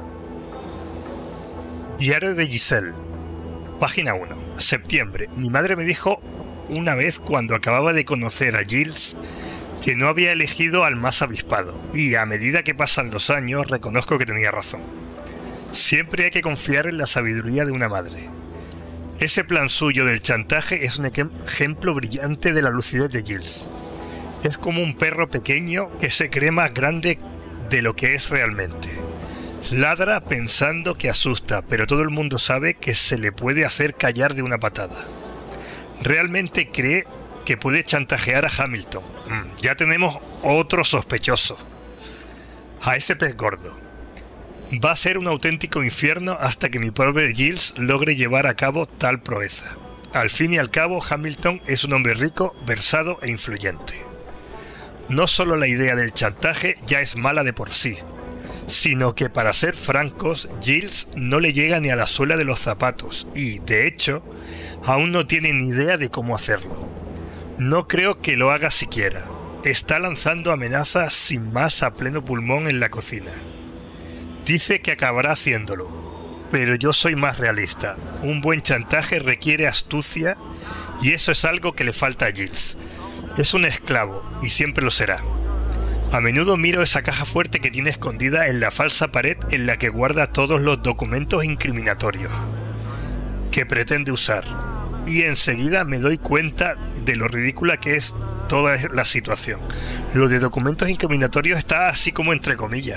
Diario de Giselle. Página 1. Septiembre. Mi madre me dijo una vez cuando acababa de conocer a Giles que no había elegido al más avispado, y a medida que pasan los años reconozco que tenía razón. Siempre hay que confiar en la sabiduría de una madre. Ese plan suyo del chantaje es un ejemplo brillante de la lucidez de Giles. Es como un perro pequeño que se cree más grande de lo que es realmente. Ladra pensando que asusta, pero todo el mundo sabe que se le puede hacer callar de una patada. Realmente cree que puede chantajear a Hamilton. Ya tenemos otro sospechoso. A ese pez gordo. Va a ser un auténtico infierno hasta que mi pobre Giles logre llevar a cabo tal proeza. Al fin y al cabo, Hamilton es un hombre rico, versado e influyente. No solo la idea del chantaje ya es mala de por sí, sino que, para ser francos, Giles no le llega ni a la suela de los zapatos y, de hecho, aún no tiene ni idea de cómo hacerlo. No creo que lo haga siquiera. Está lanzando amenazas sin más a pleno pulmón en la cocina. Dice que acabará haciéndolo, pero yo soy más realista. Un buen chantaje requiere astucia y eso es algo que le falta a Giles. Es un esclavo y siempre lo será. A menudo miro esa caja fuerte que tiene escondida en la falsa pared en la que guarda todos los documentos incriminatorios que pretende usar, y enseguida me doy cuenta de lo ridícula que es toda la situación. Lo de documentos incriminatorios está así como entre comillas.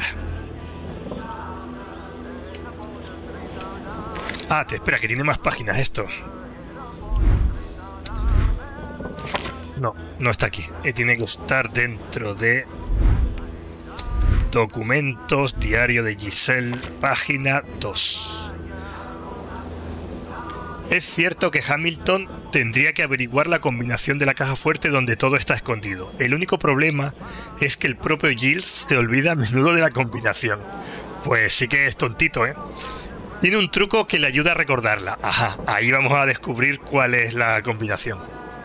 Ah, te espera, que tiene más páginas esto. No, no está aquí. Tiene que estar dentro de documentos, diario de Giselle, página 2. Es cierto que Hamilton tendría que averiguar la combinación de la caja fuerte donde todo está escondido. El único problema es que el propio Giles se olvida a menudo de la combinación. Pues sí que es tontito, ¿eh? Tiene un truco que le ayuda a recordarla. Ajá, ahí vamos a descubrir cuál es la combinación.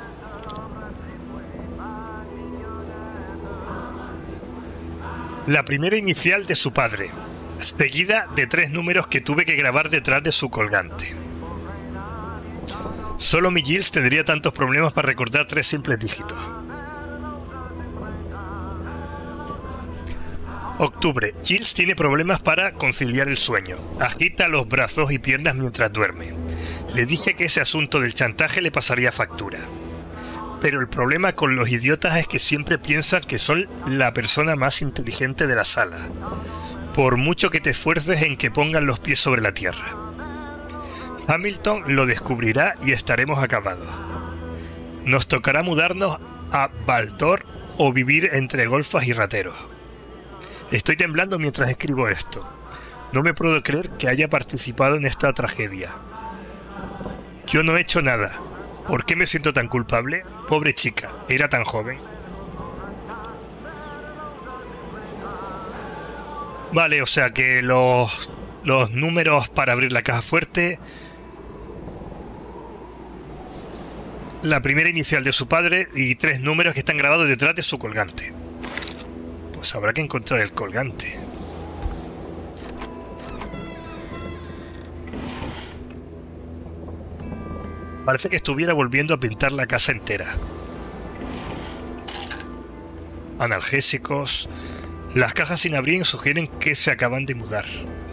La primera inicial de su padre, seguida de 3 números que tuve que grabar detrás de su colgante. Solo mi Giles tendría tantos problemas para recordar 3 simples dígitos. Octubre. Giles tiene problemas para conciliar el sueño. Agita los brazos y piernas mientras duerme. Le dije que ese asunto del chantaje le pasaría factura. Pero el problema con los idiotas es que siempre piensan que son la persona más inteligente de la sala, por mucho que te esfuerces en que pongan los pies sobre la tierra. Hamilton lo descubrirá y estaremos acabados. Nos tocará mudarnos a Baldor o vivir entre golfas y rateros. Estoy temblando mientras escribo esto. No me puedo creer que haya participado en esta tragedia. Yo no he hecho nada. ¿Por qué me siento tan culpable? Pobre chica, era tan joven. Vale, o sea que los números para abrir la caja fuerte... La primera inicial de su padre y 3 números que están grabados detrás de su colgante. Pues habrá que encontrar el colgante. Parece que estuviera volviendo a pintar la casa entera. Analgésicos. Las cajas sin abrir sugieren que se acaban de mudar.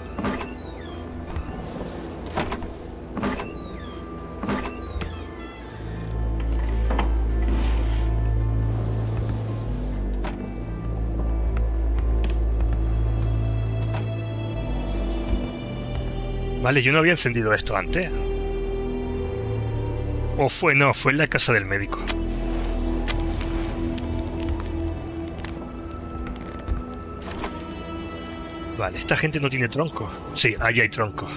Vale, yo no había encendido esto antes. O fue, no, fue en la casa del médico. Vale, esta gente no tiene troncos. Sí, ahí hay troncos.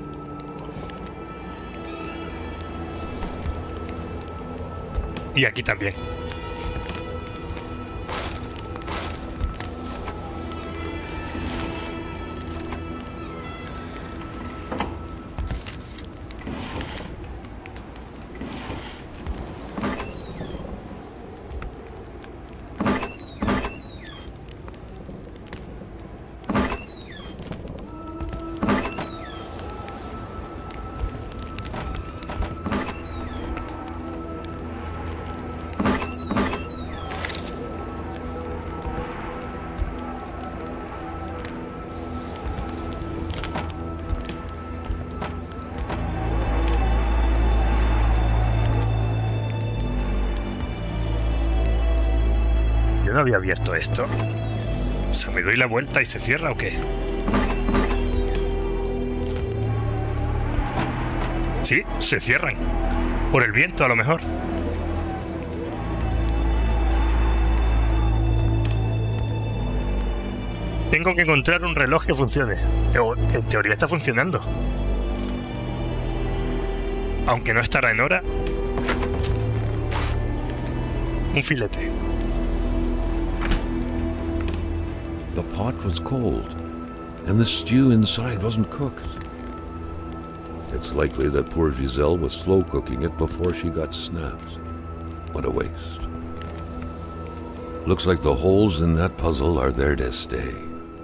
Y aquí también. No había abierto esto. O sea, ¿me doy la vuelta y se cierra o qué? Sí, se cierran. Por el viento, a lo mejor. Tengo que encontrar un reloj que funcione. En teoría está funcionando. Aunque no estará en hora. Un filete. The pot was cold, and the stew inside wasn't cooked. It's likely that poor Giselle was slow cooking it before she got snapped. What a waste. Looks like the holes in that puzzle are there to stay.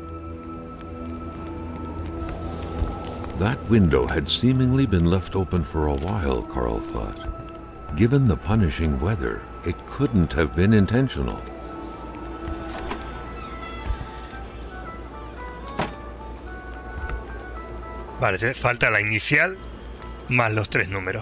That window had seemingly been left open for a while, Carl thought. Given the punishing weather, it couldn't have been intentional. Vale, falta la inicial más los 3 números.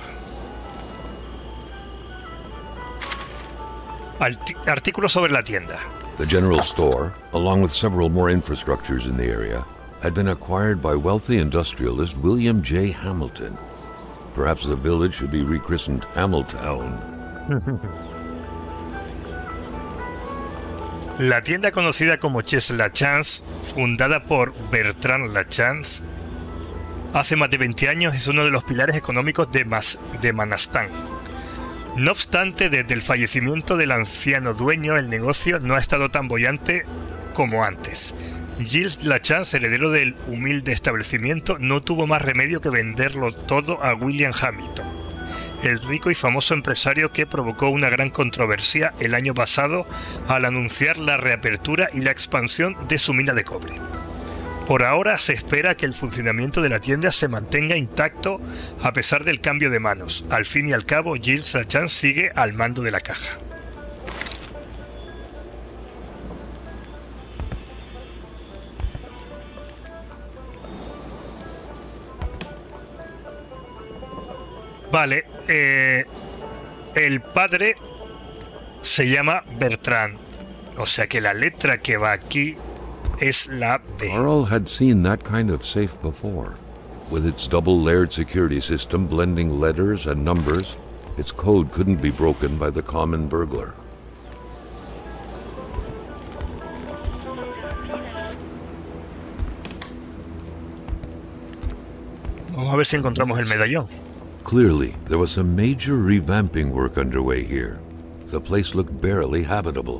Artículos sobre la tienda. The general store, along with several more infrastructures in the area, had been acquired by wealthy industrialist William J. Hamilton. Perhaps the village should be rechristened Hamiltown. La tienda conocida como Chez La Chance, fundada por Bertrand Lachance, hace más de 20 años es uno de los pilares económicos de Manastan. No obstante, desde el fallecimiento del anciano dueño, el negocio no ha estado tan boyante como antes. Gilles Lachance, heredero del humilde establecimiento, no tuvo más remedio que venderlo todo a William Hamilton, el rico y famoso empresario que provocó una gran controversia el año pasado al anunciar la reapertura y la expansión de su mina de cobre. Por ahora se espera que el funcionamiento de la tienda se mantenga intacto a pesar del cambio de manos. Al fin y al cabo, Gilles Lachance sigue al mando de la caja. Vale, el padre se llama Bertrand, o sea que la letra que va aquí es la B. Carl had seen that kind of safe before. With its double-layered security system blending letters and numbers, its code couldn't be broken by the common burglar. Vamos a ver si encontramos el medallón. Clearly, there was some major revamping work underway here. The place looked barely habitable.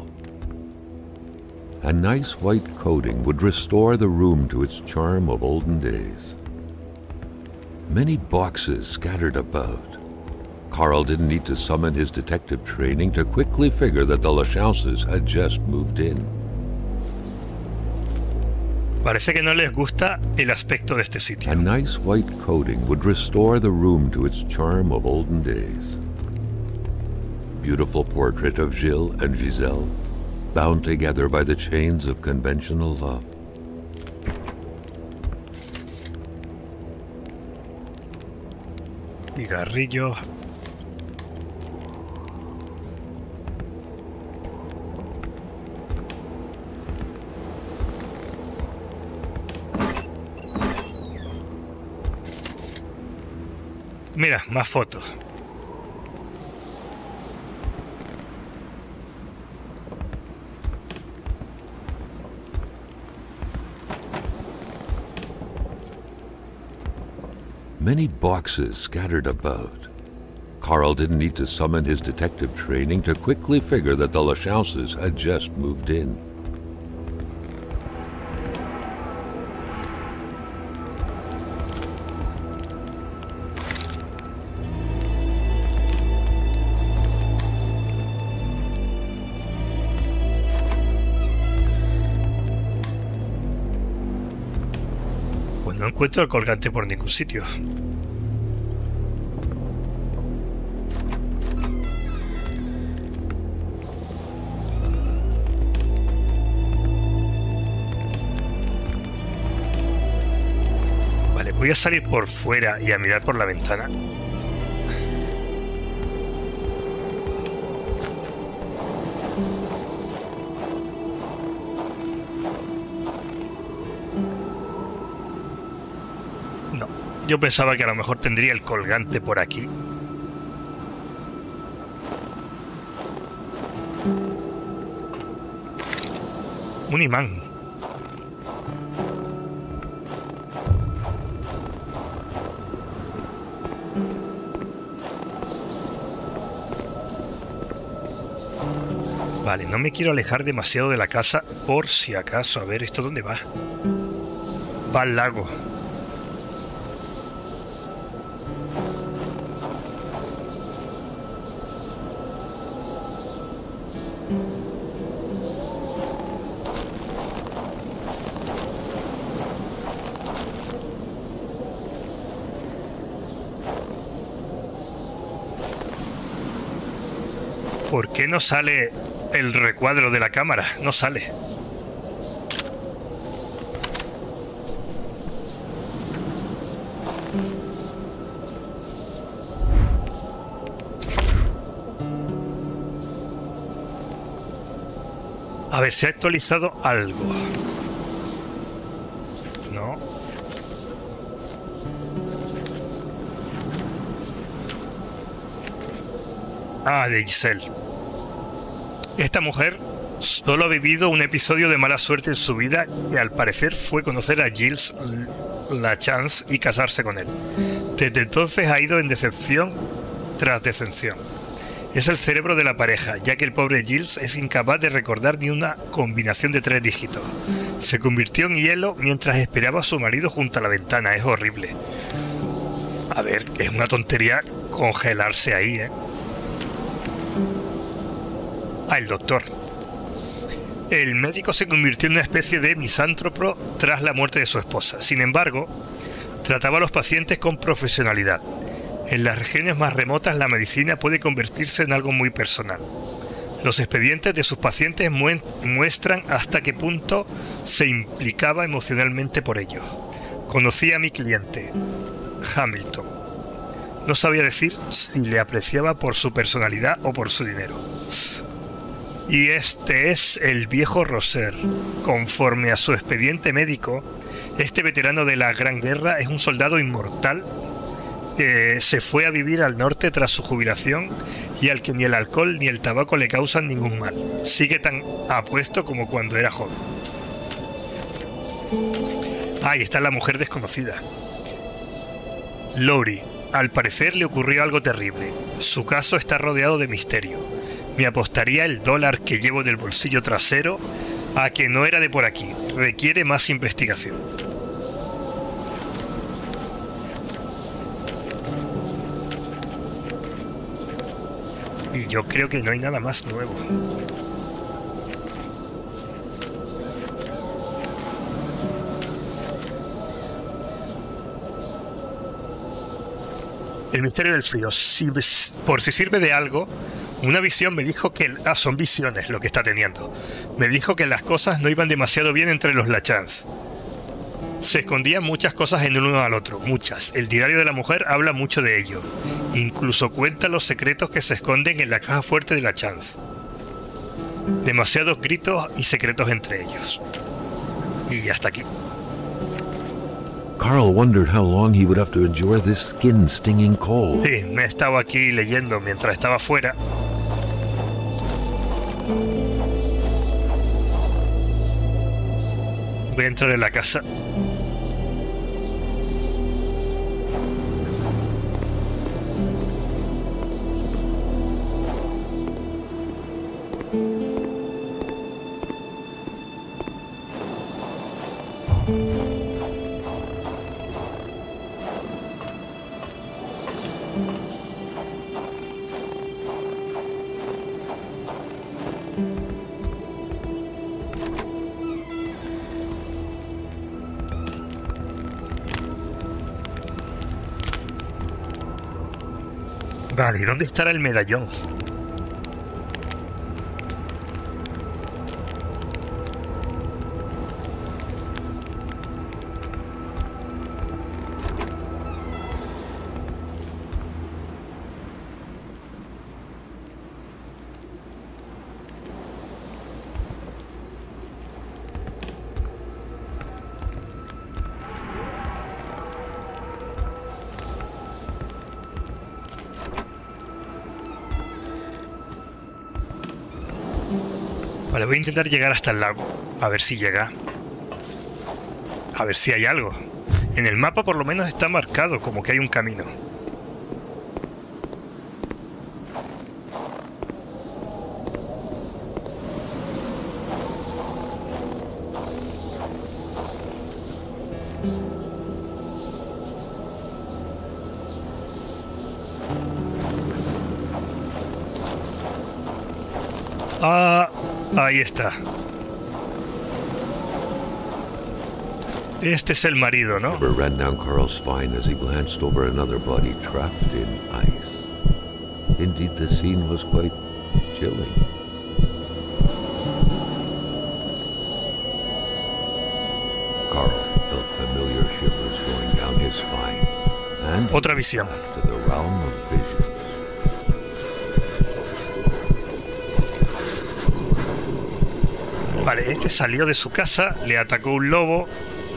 A nice white coating would restore the room to its charm of olden days. Many boxes scattered about. Carl didn't need to summon his detective training to quickly figure that the Lachauces had just moved in. Parece que no les gusta el aspecto de este sitio. A nice white coating would restore the room to its charm of olden days. Beautiful portrait of Gilles and Giselle, bound together by the chains of conventional love. Cigarrillos. Mira, más fotos. Many boxes scattered about. Carl didn't need to summon his detective training to quickly figure that the Lachauces had just moved in. Pues no encuentro el colgante por ningún sitio. Vale, voy a salir por fuera y a mirar por la ventana. Yo pensaba que a lo mejor tendría el colgante por aquí. Un imán. Vale, no me quiero alejar demasiado de la casa por si acaso. A ver, ¿esto dónde va? Va al lago. ¿Por qué no sale el recuadro de la cámara? No sale. A ver, se ha actualizado algo. No. Ah, de Giselle. Esta mujer solo ha vivido un episodio de mala suerte en su vida que al parecer fue conocer a Giles LaChance y casarse con él. Desde entonces ha ido en decepción tras decepción. Es el cerebro de la pareja, ya que el pobre Giles es incapaz de recordar ni una combinación de 3 dígitos. Se convirtió en hielo mientras esperaba a su marido junto a la ventana. Es horrible. A ver, es una tontería congelarse ahí, ¿eh? Ah, el doctor. El médico se convirtió en una especie de misántropo tras la muerte de su esposa. Sin embargo, trataba a los pacientes con profesionalidad. En las regiones más remotas la medicina puede convertirse en algo muy personal. Los expedientes de sus pacientes muestran hasta qué punto se implicaba emocionalmente por ellos. Conocí a mi cliente, Hamilton. No sabía decir si le apreciaba por su personalidad o por su dinero. Y este es el viejo Roser. Conforme a su expediente médico, este veterano de la Gran Guerra es un soldado inmortal que se fue a vivir al norte tras su jubilación y al que ni el alcohol ni el tabaco le causan ningún mal. Sigue tan apuesto como cuando era joven. Ahí está la mujer desconocida. Laurie. Al parecer le ocurrió algo terrible. Su caso está rodeado de misterio. Me apostaría el $1 que llevo en el bolsillo trasero a que no era de por aquí. Requiere más investigación. Y yo creo que no hay nada más nuevo. El misterio del frío. Por si sirve de algo, una visión me dijo que... son visiones lo que está teniendo. Me dijo que las cosas no iban demasiado bien entre los LaChance. Se escondían muchas cosas en el uno al otro, muchas. El diario de la mujer habla mucho de ello. Incluso cuenta los secretos que se esconden en la caja fuerte de LaChance. Demasiados gritos y secretos entre ellos. Y hasta aquí. Carl wondered how long he would have to endure this skin-stinging cold. Sí, me he estado aquí leyendo mientras estaba fuera. Voy a entrar en la casa. Vale, ¿y dónde estará el medallón? Vale, voy a intentar llegar hasta el lago. A ver si llega. A ver si hay algo. En el mapa por lo menos está marcado como que hay un camino. Ah, ahí está. Este es el marido, ¿no? Shiver ran down Carl's spine as he glanced over another body trapped in ice. Indeed, the scene was quite chilling. Carl felt familiar shivers going down his spine, and otra visión. to the realm of visions. Vale, este salió de su casa, le atacó un lobo.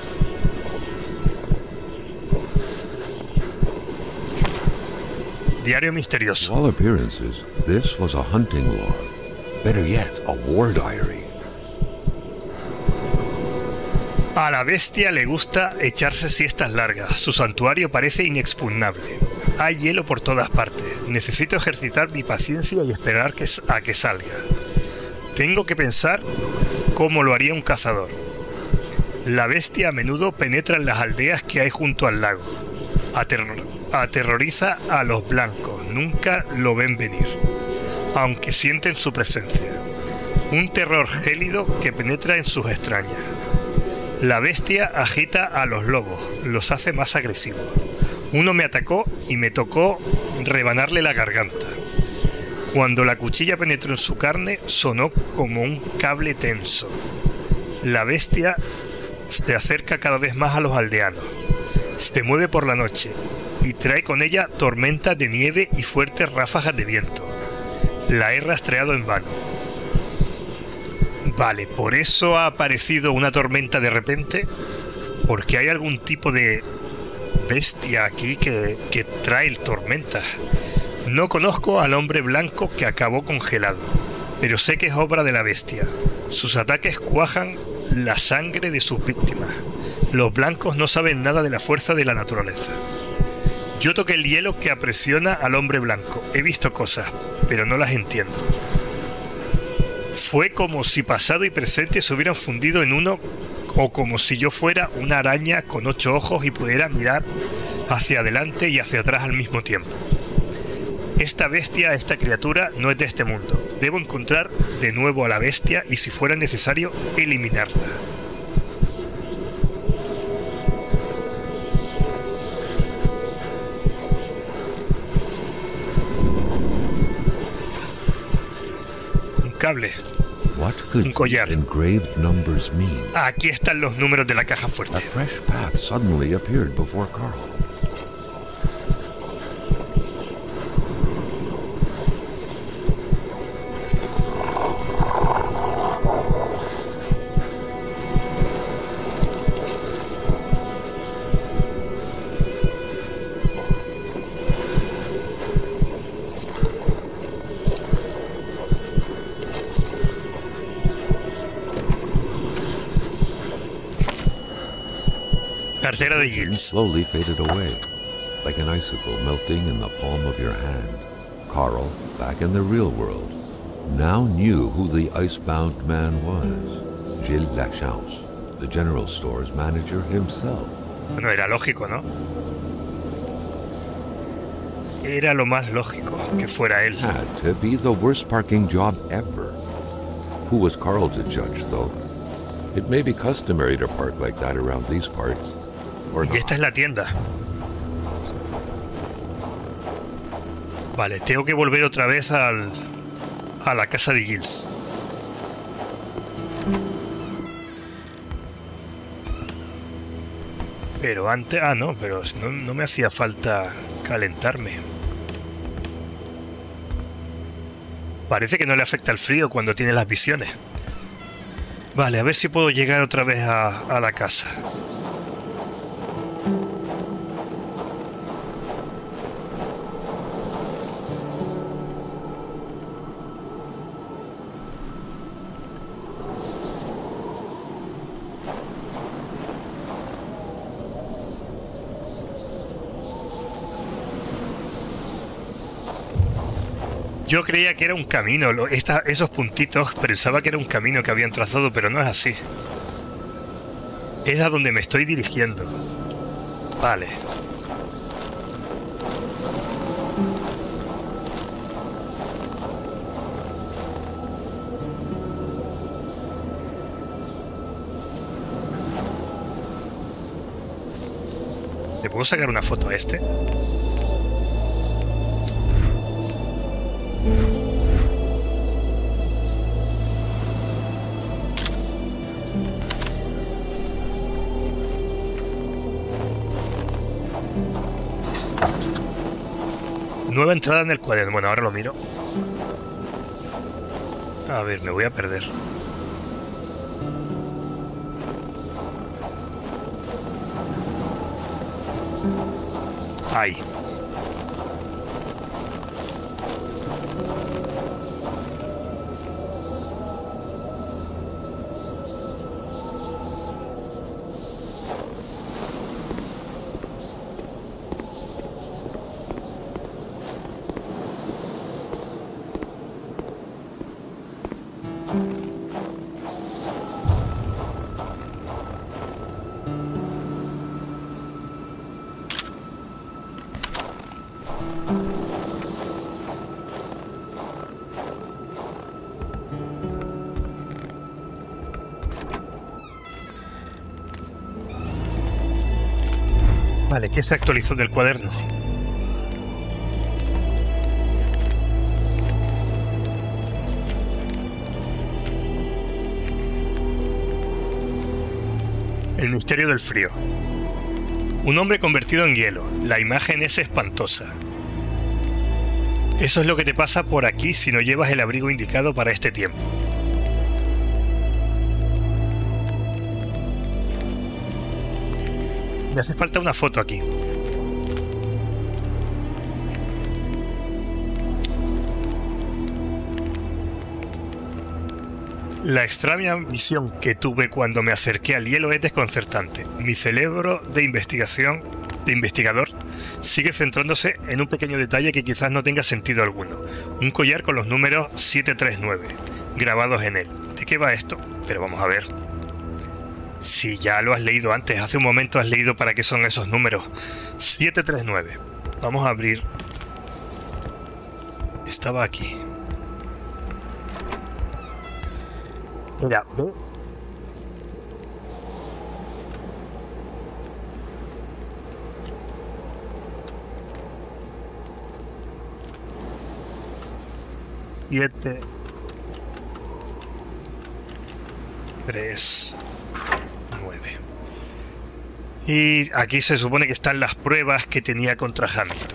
Diario misterioso. To all appearances, this was a hunting log. Better yet, a war diary. A la bestia le gusta echarse siestas largas. Su santuario parece inexpugnable. Hay hielo por todas partes. Necesito ejercitar mi paciencia y esperar a que salga. Tengo que pensar cómo lo haría un cazador. La bestia a menudo penetra en las aldeas que hay junto al lago. Aterroriza a los blancos. Nunca lo ven venir, aunque sienten su presencia. Un terror gélido que penetra en sus extrañas. La bestia agita a los lobos, los hace más agresivos. Uno me atacó y me tocó rebanarle la garganta. Cuando la cuchilla penetró en su carne, sonó como un cable tenso. La bestia se acerca cada vez más a los aldeanos. Se mueve por la noche y trae con ella tormentas de nieve y fuertes ráfagas de viento. La he rastreado en vano. Vale, por eso ha aparecido una tormenta de repente, porque hay algún tipo de bestia aquí que trae tormentas. No conozco al hombre blanco que acabó congelado, pero sé que es obra de la bestia. Sus ataques cuajan la sangre de sus víctimas. Los blancos no saben nada de la fuerza de la naturaleza. Yo toqué el hielo que aprisiona al hombre blanco. He visto cosas, pero no las entiendo. Fue como si pasado y presente se hubieran fundido en uno, o como si yo fuera una araña con 8 ojos y pudiera mirar hacia adelante y hacia atrás al mismo tiempo. Esta bestia, esta criatura, no es de este mundo. Debo encontrar de nuevo a la bestia y, si fuera necesario, eliminarla. Un cable. Un collar. Aquí están los números de la caja fuerte. A fresh path suddenly appeared before Carl. Cartera de Giles. Slowly faded away, like an icicle melting in the palm of your hand. Carl, back in the real world, now knew who the icebound man was. Gilles Lachance, the general store's manager himself. Bueno, era lógico, ¿no? Era lo más lógico que fuera él. Had to be the worst parking job ever. Who was Carl to judge, though? It may be customary to park like that around these parts. Y esta es la tienda. Vale, tengo que volver otra vez a la casa de Giles. Pero antes... Ah, no, pero no me hacía falta calentarme. Parece que no le afecta el frío cuando tiene las visiones. Vale, a ver si puedo llegar otra vez a la casa. Yo creía que era un camino, esos puntitos pensaba que era un camino que habían trazado, pero no es así. Es a donde me estoy dirigiendo. Vale. ¿Le puedo sacar una foto a este? Nueva entrada en el cuaderno. Bueno, ahora lo miro. A ver, me voy a perder. Ahí. Vale, ¿qué se actualizó del cuaderno? El misterio del frío. Un hombre convertido en hielo. La imagen es espantosa. Eso es lo que te pasa por aquí si no llevas el abrigo indicado para este tiempo. Me hace falta una foto aquí. La extraña visión que tuve cuando me acerqué al hielo es desconcertante. Mi cerebro de investigador, sigue centrándose en un pequeño detalle que quizás no tenga sentido alguno. Un collar con los números 739 grabados en él. ¿De qué va esto? Pero vamos a ver. Si ya lo has leído antes, hace un momento has leído para qué son esos números. 739. Vamos a abrir. Estaba aquí. Mira, ¿ve? Siete. 3. 9. Y aquí se supone que están las pruebas que tenía contra Hamilton.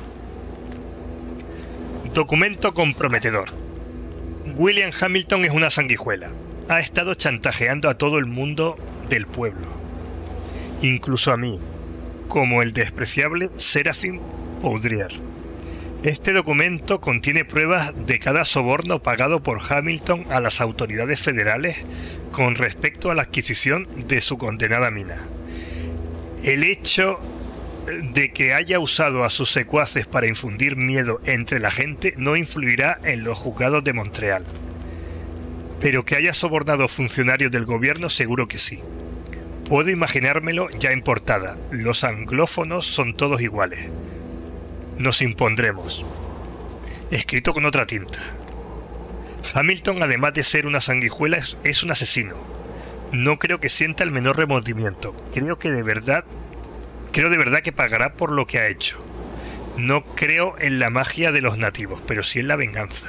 Documento comprometedor. William Hamilton es una sanguijuela. Ha estado chantajeando a todo el mundo del pueblo, incluso a mí, como el despreciable Seraphim Poudrier. Este documento contiene pruebas de cada soborno pagado por Hamilton a las autoridades federales con respecto a la adquisición de su condenada mina. El hecho de que haya usado a sus secuaces para infundir miedo entre la gente no influirá en los juzgados de Montreal. Pero que haya sobornado funcionarios del gobierno seguro que sí. Puedo imaginármelo ya en portada. Los anglófonos son todos iguales. Nos impondremos. Escrito con otra tinta. Hamilton, además de ser una sanguijuela, es un asesino. No creo que sienta el menor remordimiento. Creo de verdad que pagará por lo que ha hecho. No creo en la magia de los nativos, pero sí en la venganza.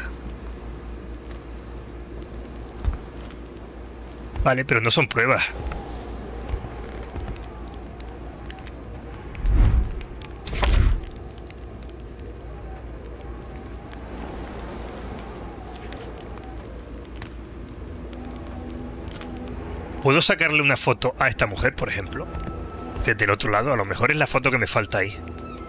Vale, pero no son pruebas. ¿Puedo sacarle una foto a esta mujer, por ejemplo? Desde el otro lado, a lo mejor es la foto que me falta ahí.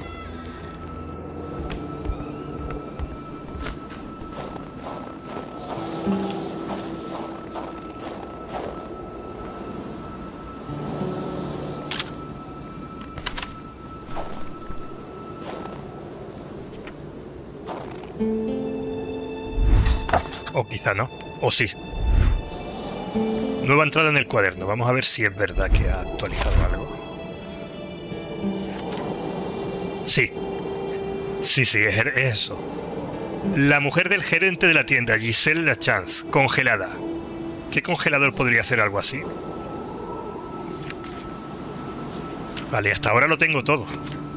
O quizá no, o sí. Nueva entrada en el cuaderno. Vamos a ver si es verdad que ha actualizado algo. Sí. Sí, es eso. La mujer del gerente de la tienda, Giselle Lachance, congelada. ¿Qué congelador podría hacer algo así? Vale, hasta ahora lo tengo todo.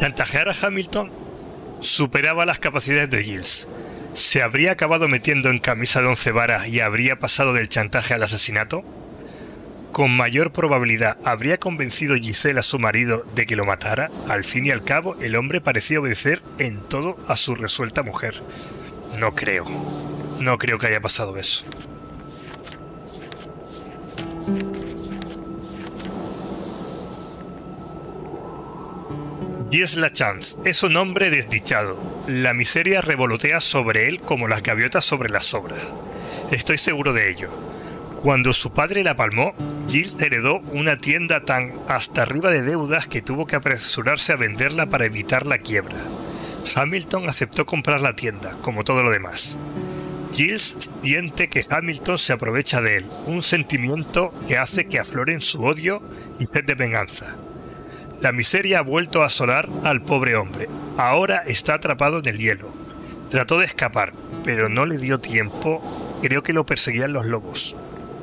Chantajear a Hamilton superaba las capacidades de Giles. ¿Se habría acabado metiendo en camisa de 11 varas y habría pasado del chantaje al asesinato? Con mayor probabilidad, ¿habría convencido Giselle a su marido de que lo matara? Al fin y al cabo, el hombre parecía obedecer en todo a su resuelta mujer. No creo. No creo que haya pasado eso. Gilles Lachance es un hombre desdichado. La miseria revolotea sobre él como las gaviotas sobre las sobras. Estoy seguro de ello. Cuando su padre la palmó, Gilles heredó una tienda tan hasta arriba de deudas que tuvo que apresurarse a venderla para evitar la quiebra. Hamilton aceptó comprar la tienda, como todo lo demás. Gilles siente que Hamilton se aprovecha de él, un sentimiento que hace que afloren su odio y sed de venganza. La miseria ha vuelto a asolar al pobre hombre. Ahora está atrapado en el hielo. Trató de escapar, pero no le dio tiempo. Creo que lo perseguían los lobos.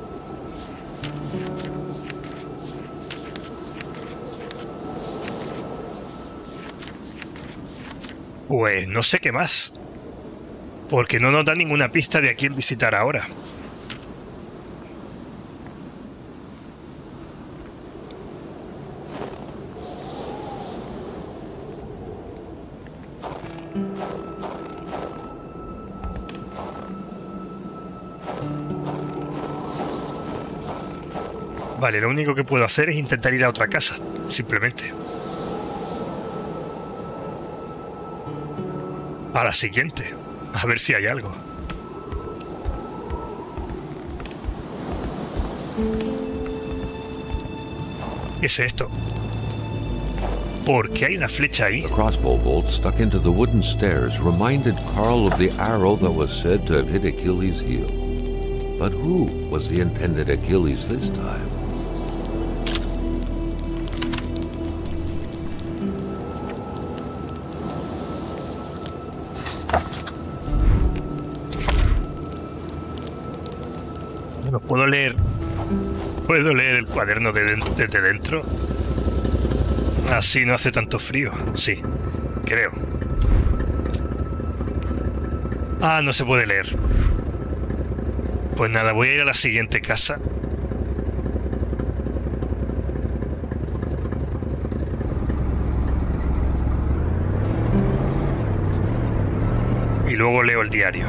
Pues no sé qué más. Porque no nos da ninguna pista de a quién visitar ahora. Vale, lo único que puedo hacer es intentar ir a otra casa, simplemente. A la siguiente, a ver si hay algo. ¿Qué es esto? ¿Por qué hay una flecha ahí? The crossbow bolt stuck into the wooden stairs reminded Carl of the arrow that was said to have hit Achilles' heel. But who was the intended Achilles this time? Bueno, ¿puedo leer el cuaderno desde dentro? Así no hace tanto frío. Sí, creo. Ah, no se puede leer. Pues nada, voy a ir a la siguiente casa. Y luego leo el diario.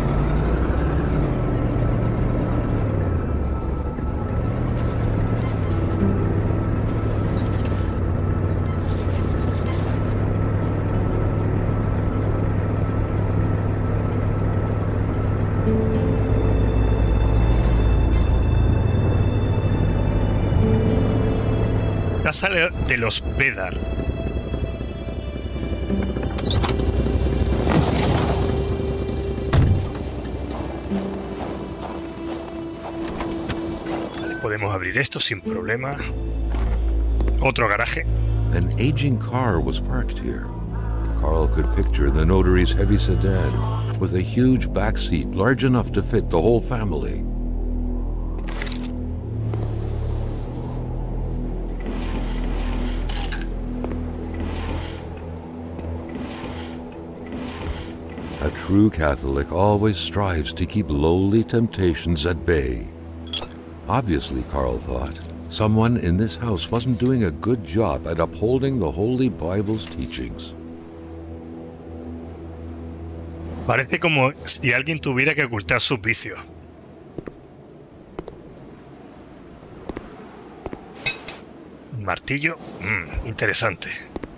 Casa de los Bedar. Vale, podemos abrir esto sin problema. Otro garaje. An aging car was parked here. Carl could picture the notary's heavy sedan with a huge back seat large enough to fit the whole family. A true Catholic always strives to keep lowly temptations at bay. Obviously, Carl thought, someone in this house wasn't doing a good job at upholding the Holy Bible's teachings. Parece como si alguien tuviera que ocultar sus vicios. Un martillo. Interesante.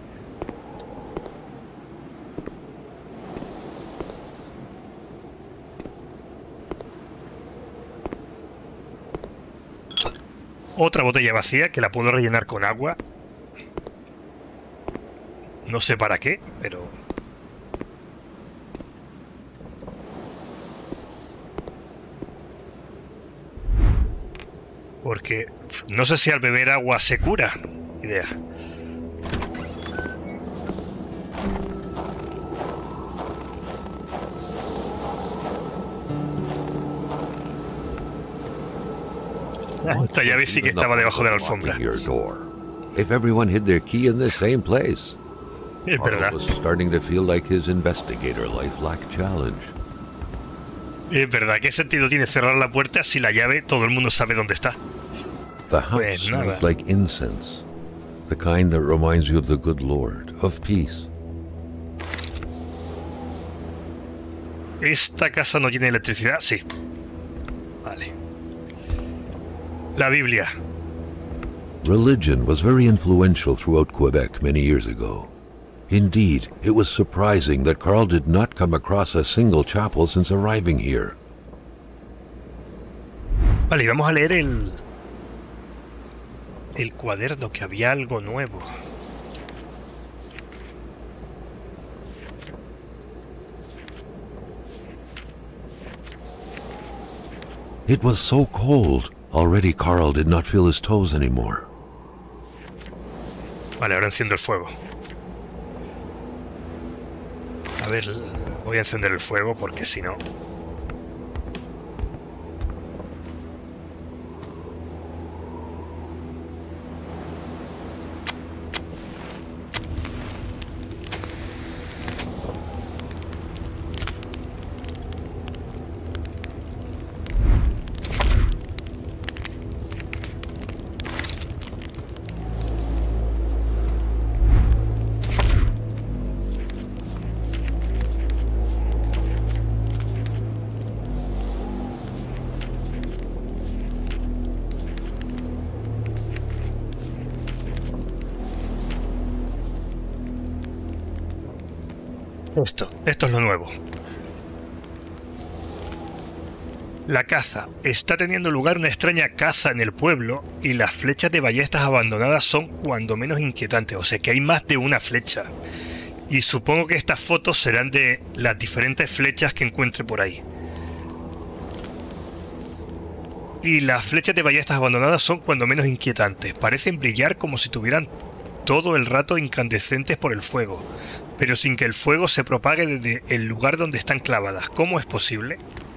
Otra botella vacía que la puedo rellenar con agua. No sé para qué, pero... Porque no sé si al beber agua se cura. Idea. Esta llave sí que estaba debajo de la alfombra. If everyone hid their key in the same place. Es Carl verdad. was starting to feel like his investigator life lacked challenge. Es verdad. ¿Qué sentido tiene cerrar la puerta si la llave todo el mundo sabe dónde está? The house Pues nada. smelled like incense, the kind that reminds you of the good Lord, of peace. ¿Esta casa no tiene electricidad? Sí. Vale. La Biblia. Religion was very influential throughout Quebec many years ago. Indeed, it was surprising that Carl did not come across a single chapel since arriving here. Vale, y vamos a leer el cuaderno, que había algo nuevo. It was so cold. Already Carl did not feel his toes anymore. Vale, ahora enciendo el fuego. A ver, voy a encender el fuego porque si no... Esto es lo nuevo. La caza. Está teniendo lugar una extraña caza en el pueblo y las flechas de ballestas abandonadas son cuando menos inquietantes. O sea que hay más de una flecha. Y supongo que estas fotos serán de las diferentes flechas que encuentre por ahí. Y las flechas de ballestas abandonadas son cuando menos inquietantes. Parecen brillar como si tuvieran todo el rato incandescentes por el fuego, pero sin que el fuego se propague desde el lugar donde están clavadas. ¿Cómo es posible?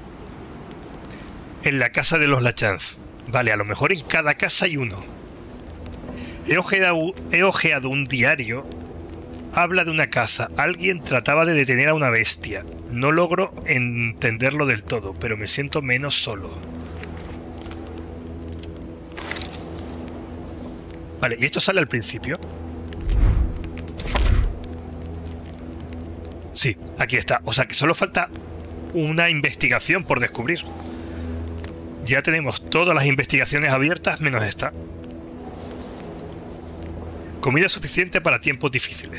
En la casa de los Lachance. Vale, a lo mejor en cada casa hay uno. He ojeado un diario. Habla de una caza. Alguien trataba de detener a una bestia. No logro entenderlo del todo, pero me siento menos solo. Vale, ¿y esto sale al principio? Sí, aquí está. O sea que solo falta una investigación por descubrir. Ya tenemos todas las investigaciones abiertas menos esta. Comida suficiente para tiempos difíciles.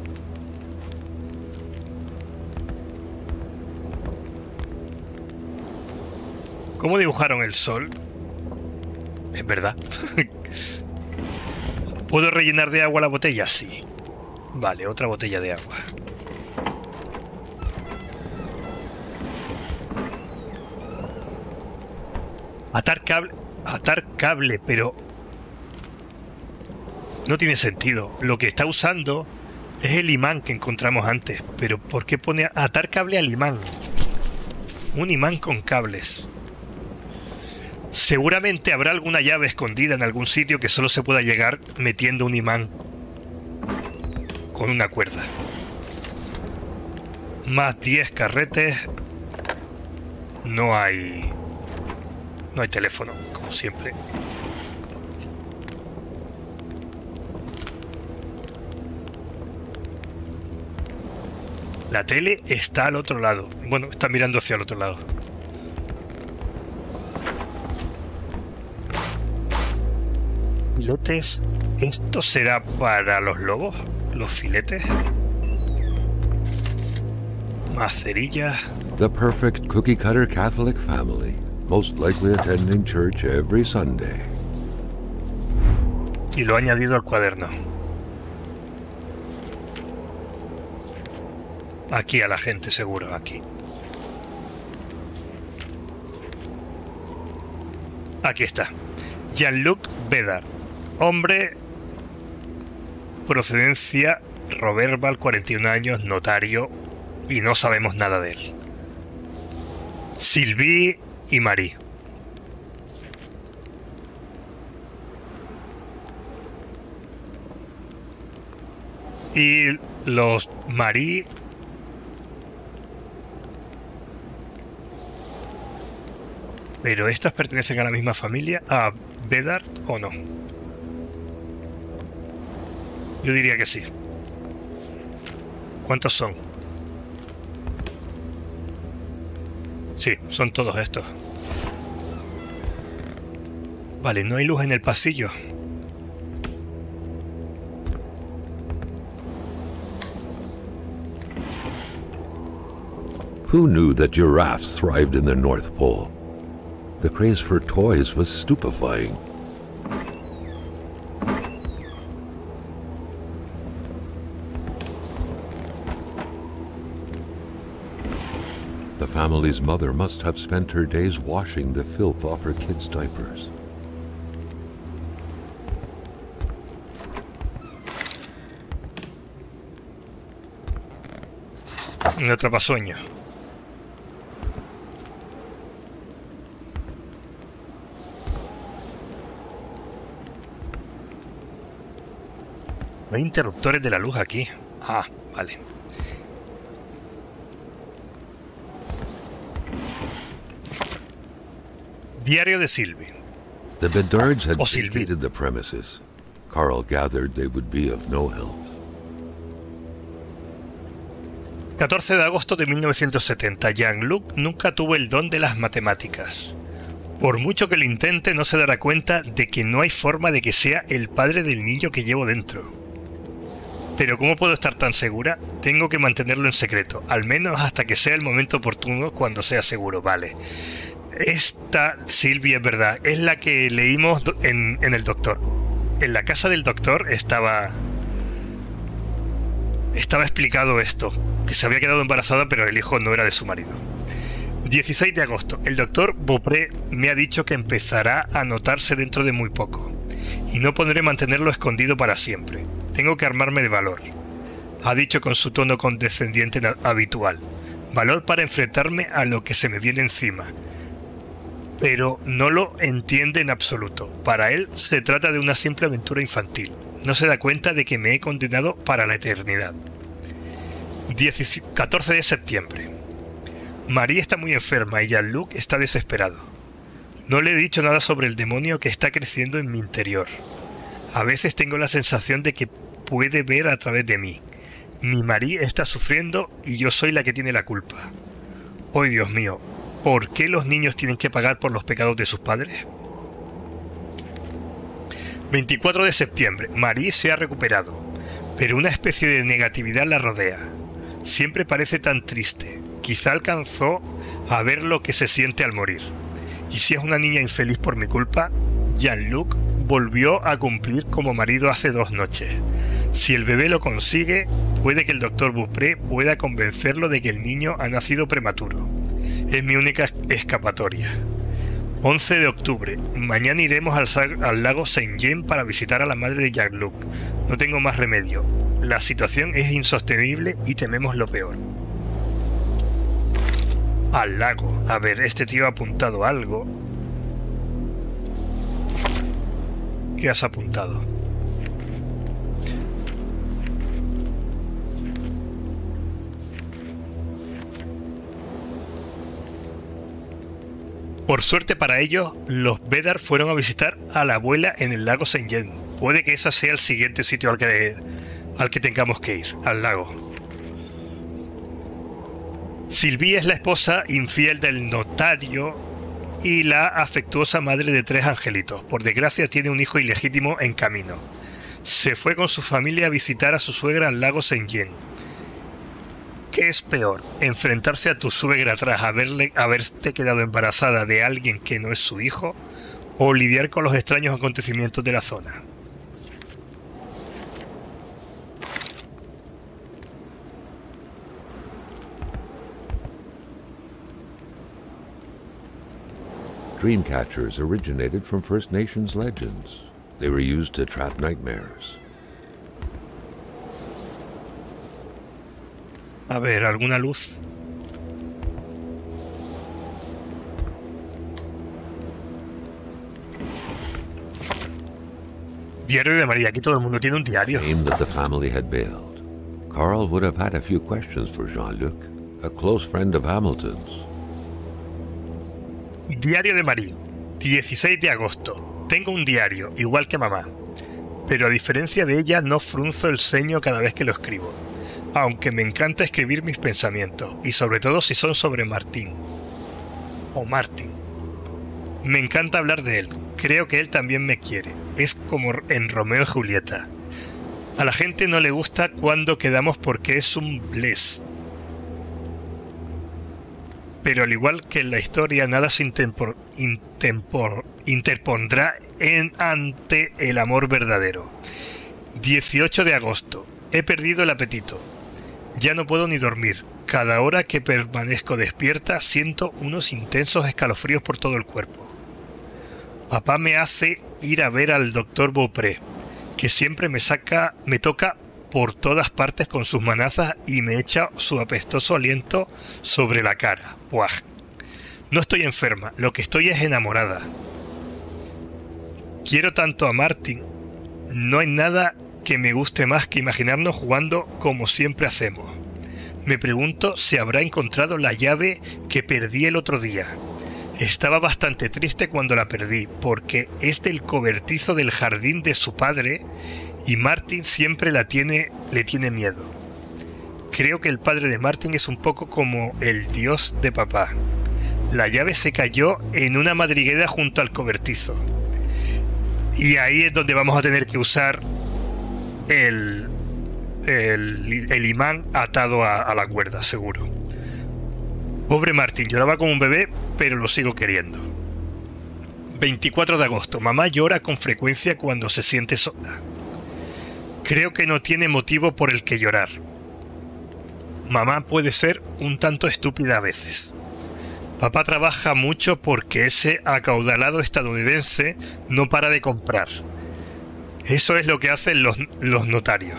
¿Cómo dibujaron el sol? Es verdad. ¿Puedo rellenar de agua la botella? Sí. Vale, otra botella de agua. Atar cable, pero... no tiene sentido. Lo que está usando es el imán que encontramos antes. Pero ¿por qué pone atar cable al imán? Un imán con cables. Seguramente habrá alguna llave escondida en algún sitio que solo se pueda llegar metiendo un imán con una cuerda. Más 10 carretes. No hay teléfono, como siempre. La tele está al otro lado. Bueno, está mirando hacia el otro lado. Filetes. ¿Esto será para los lobos? ¿Los filetes? Más cerillas. The perfect cookie-cutter Catholic family, most likely attending church every Sunday. Y lo he añadido al cuaderno. Aquí a la gente, seguro, aquí. Aquí está. Jean-Luc Bedard. Hombre, procedencia Roberval, 41 años, notario, y no sabemos nada de él. Sylvie y Marie. Y los Marie... ¿Pero estas pertenecen a la misma familia? ¿A Bedard o no? Yo diría que sí. ¿Cuántos son? Sí, son todos estos. Vale, no hay luz en el pasillo. Who knew that giraffes thrived in the North Pole? The craze for toys was stupefying. The family's mother must have spent her days washing the filth off her kids' diapers. Un atrapasueño. No hay interruptores de la luz aquí. Ah, vale. Diario de Sylvie. The Bedards had vacated the premises. Carl gathered they would be of no help. 14 de agosto de 1970. Jean-Luc nunca tuvo el don de las matemáticas. Por mucho que lo intente, no se dará cuenta de que no hay forma de que sea el padre del niño que llevo dentro. Pero ¿cómo puedo estar tan segura? Tengo que mantenerlo en secreto, al menos hasta que sea el momento oportuno, cuando sea seguro, vale. Esta Sylvie es verdad, es la que leímos en el doctor. En la casa del doctor estaba explicado esto, que se había quedado embarazada pero el hijo no era de su marido. 16 de agosto. El doctor Beaupré me ha dicho que empezará a notarse dentro de muy poco, y no podré mantenerlo escondido para siempre. Tengo que armarme de valor, ha dicho con su tono condescendiente habitual. Valor para enfrentarme a lo que se me viene encima. Pero no lo entiende en absoluto. Para él se trata de una simple aventura infantil. No se da cuenta de que me he condenado para la eternidad. 14 de septiembre. María está muy enferma y Jean-Luc está desesperado. No le he dicho nada sobre el demonio que está creciendo en mi interior. A veces tengo la sensación de que puede ver a través de mí. Mi María está sufriendo y yo soy la que tiene la culpa. ¡Oh, Dios mío! ¿Por qué los niños tienen que pagar por los pecados de sus padres? 24 de septiembre. Marie se ha recuperado, pero una especie de negatividad la rodea. Siempre parece tan triste. Quizá alcanzó a ver lo que se siente al morir. Y si es una niña infeliz por mi culpa, Jean-Luc volvió a cumplir como marido hace 2 noches. Si el bebé lo consigue, puede que el doctor Beaupré pueda convencerlo de que el niño ha nacido prematuro. Es mi única escapatoria. 11 de octubre. Mañana iremos al lago Saint-Jean para visitar a la madre de Jean-Luc. No tengo más remedio. La situación es insostenible y tememos lo peor. Al lago. A ver, este tío ha apuntado algo. ¿Qué has apuntado? Por suerte para ellos, los Bedard fueron a visitar a la abuela en el lago Saint-Jean. Puede que ese sea el siguiente sitio al que tengamos que ir, al lago. Sylvie es la esposa infiel del notario y la afectuosa madre de 3 angelitos. Por desgracia tiene un hijo ilegítimo en camino. Se fue con su familia a visitar a su suegra al lago Saint-Jean. ¿Qué es peor? ¿Enfrentarse a tu suegra tras haberte quedado embarazada de alguien que no es su hijo? ¿O lidiar con los extraños acontecimientos de la zona? Dreamcatchers originated from First Nations legends. They were used to trap nightmares. A ver, ¿alguna luz? Diario de María. Aquí todo el mundo tiene un diario. Claimed that the family had bailed. Carl would have had a few questions for Jean-Luc, a close friend of Hamilton's. Diario de Marie, 16 de agosto. Tengo un diario, igual que mamá. Pero a diferencia de ella, no frunzo el ceño cada vez que lo escribo. Aunque me encanta escribir mis pensamientos, y sobre todo si son sobre Martín. O Martin. Me encanta hablar de él. Creo que él también me quiere. Es como en Romeo y Julieta. A la gente no le gusta cuando quedamos porque es un blés. Pero al igual que en la historia, nada se interpondrá ante el amor verdadero. 18 de agosto. He perdido el apetito. Ya no puedo ni dormir. Cada hora que permanezco despierta siento unos intensos escalofríos por todo el cuerpo. Papá me hace ir a ver al doctor Beaupré, que siempre me toca por todas partes con sus manazas y me echa su apestoso aliento sobre la cara. ¡Puaj! No estoy enferma, lo que estoy es enamorada. Quiero tanto a Martin. No hay nada que me guste más que imaginarnos jugando como siempre hacemos. Me pregunto si habrá encontrado la llave que perdí el otro día. Estaba bastante triste cuando la perdí, porque es del cobertizo del jardín de su padre y Martin siempre le tiene miedo. Creo que el padre de Martin es un poco como el dios de papá. La llave se cayó en una madriguera junto al cobertizo. Y ahí es donde vamos a tener que usar el imán atado a la cuerda, seguro. Pobre Martin, lloraba como un bebé, pero lo sigo queriendo. 24 de agosto. Mamá llora con frecuencia cuando se siente sola. Creo que no tiene motivo por el que llorar. Mamá puede ser un tanto estúpida a veces. Papá trabaja mucho porque ese acaudalado estadounidense no para de comprar. Eso es lo que hacen los notarios.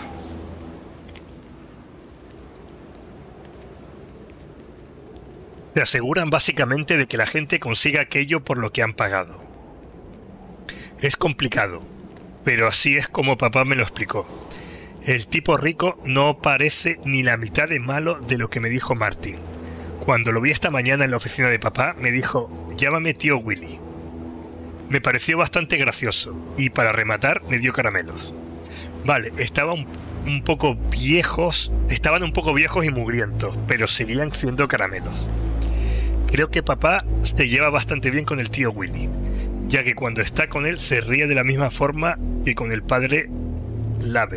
Se aseguran básicamente de que la gente consiga aquello por lo que han pagado. Es complicado, pero así es como papá me lo explicó. El tipo rico no parece ni la mitad de malo de lo que me dijo Martin. Cuando lo vi esta mañana en la oficina de papá, me dijo: llámame tío Willy. Me pareció bastante gracioso, y para rematar me dio caramelos. Vale, estaban un poco viejos y mugrientos, pero seguían siendo caramelos. Creo que papá se lleva bastante bien con el tío Willy, ya que cuando está con él se ríe de la misma forma que con el padre Label.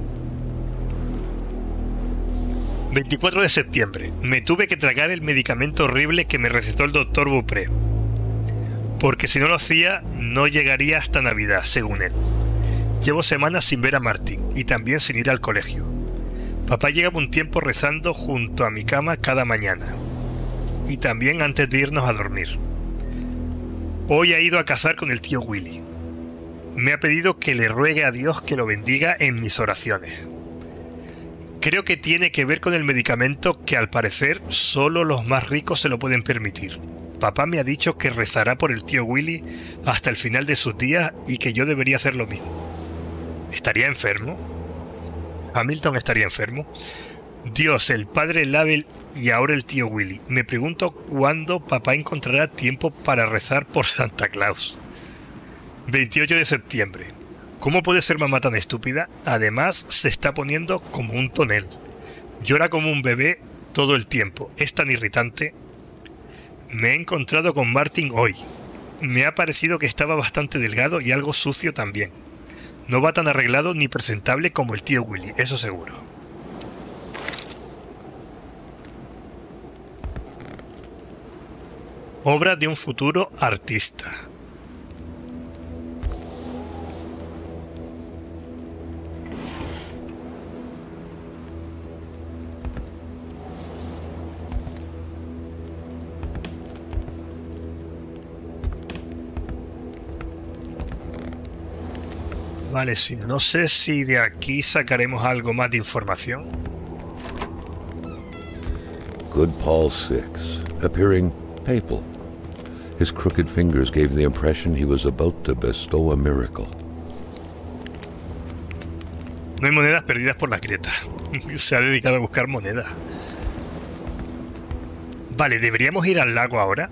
24 de septiembre. Me tuve que tragar el medicamento horrible que me recetó el doctor Beaupré, porque si no lo hacía no llegaría hasta Navidad, según él. Llevo semanas sin ver a Martin y también sin ir al colegio. Papá lleva un tiempo rezando junto a mi cama cada mañana, y también antes de irnos a dormir. Hoy ha ido a cazar con el tío Willy. Me ha pedido que le ruegue a Dios que lo bendiga en mis oraciones. Creo que tiene que ver con el medicamento que al parecer solo los más ricos se lo pueden permitir. Papá me ha dicho que rezará por el tío Willy hasta el final de sus días y que yo debería hacer lo mismo. ¿Estaría enfermo? ¿Hamilton estaría enfermo? Dios, el padre Label y ahora el tío Willy. Me pregunto cuándo papá encontrará tiempo para rezar por Santa Claus. 28 de septiembre. ¿Cómo puede ser mamá tan estúpida? Además, se está poniendo como un tonel. Llora como un bebé todo el tiempo. Es tan irritante. Me he encontrado con Martin hoy. Me ha parecido que estaba bastante delgado y algo sucio también. No va tan arreglado ni presentable como el tío Willy, eso seguro. Obra de un futuro artista. Vale, sí, no sé si de aquí sacaremos algo más de información. Good Paul VI, appearing papal. His crooked fingers gave the impression he was about to bestow a miracle. No hay monedas perdidas por la grieta. Se ha dedicado a buscar monedas. Vale, ¿deberíamos ir al lago ahora?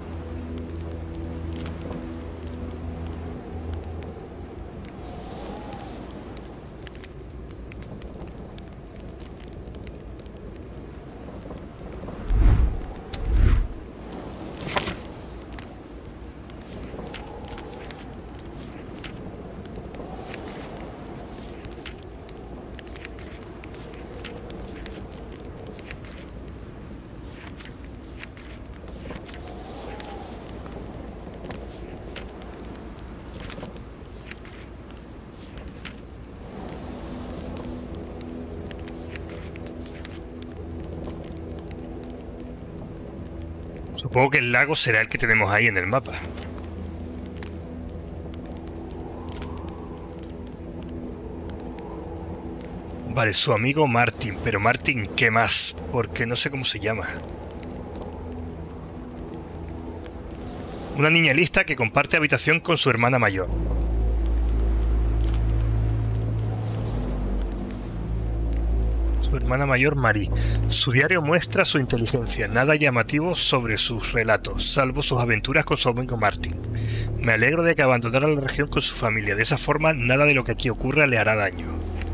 Supongo que el lago será el que tenemos ahí en el mapa. Vale, su amigo Martin. Pero Martin, ¿qué más? Porque no sé cómo se llama. Una niña lista que comparte habitación con su hermana mayor. Su hermana mayor, Marie. Su diario muestra su inteligencia. Nada llamativo sobre sus relatos, salvo sus aventuras con su amigo Martin. Me alegro de que abandonara la región con su familia. De esa forma, nada de lo que aquí ocurra le hará daño.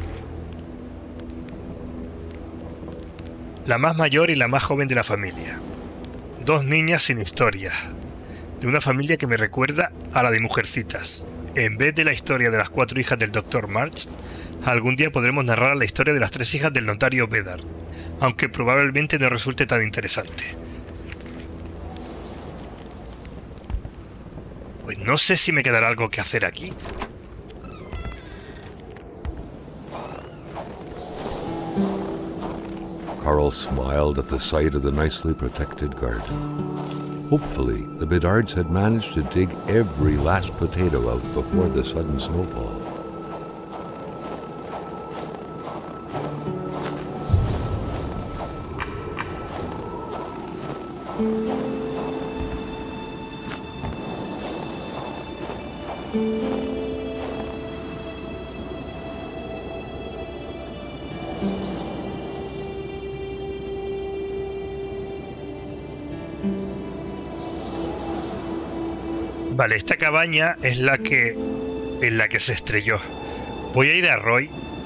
La más mayor y la más joven de la familia. Dos niñas sin historia. De una familia que me recuerda a la de Mujercitas. En vez de la historia de las 4 hijas del Dr. March, algún día podremos narrar la historia de las 3 hijas del notario Bedard, aunque probablemente no resulte tan interesante. Pues no sé si me quedará algo que hacer aquí. Carl smiled at the sight of the nicely protected garden. Hopefully, the Bedards had managed to dig every last potato out before the sudden snowfall. Vale, esta cabaña es en la que se estrelló. Voy a ir a Roy.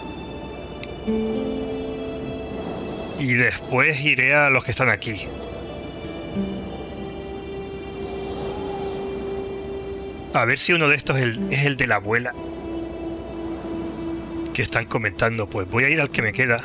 Y después iré a los que están aquí. A ver si uno de estos es el de la abuela. Que están comentando. Pues voy a ir al que me queda.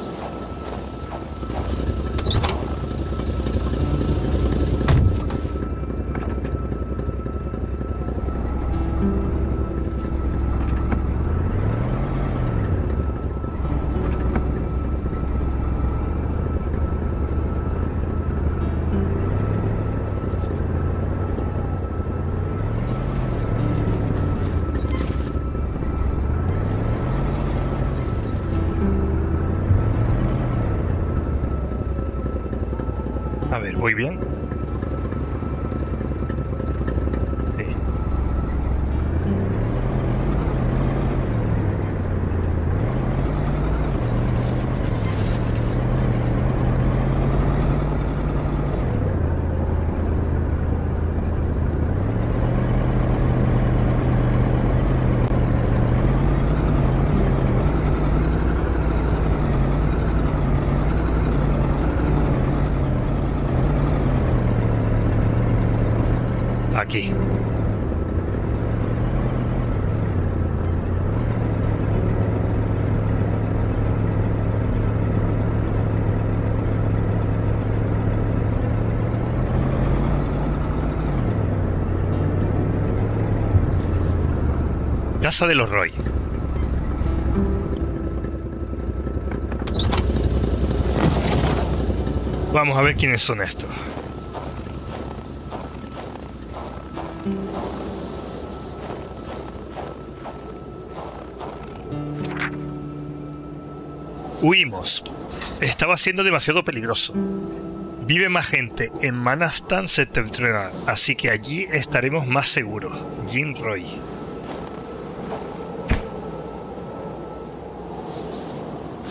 A ver, ¿voy bien? Sí. Aquí. Casa de los Roy. Vamos a ver quiénes son estos. Huimos. Estaba siendo demasiado peligroso. Vive más gente en Manhattan septentrional, así que allí estaremos más seguros. Jim Roy.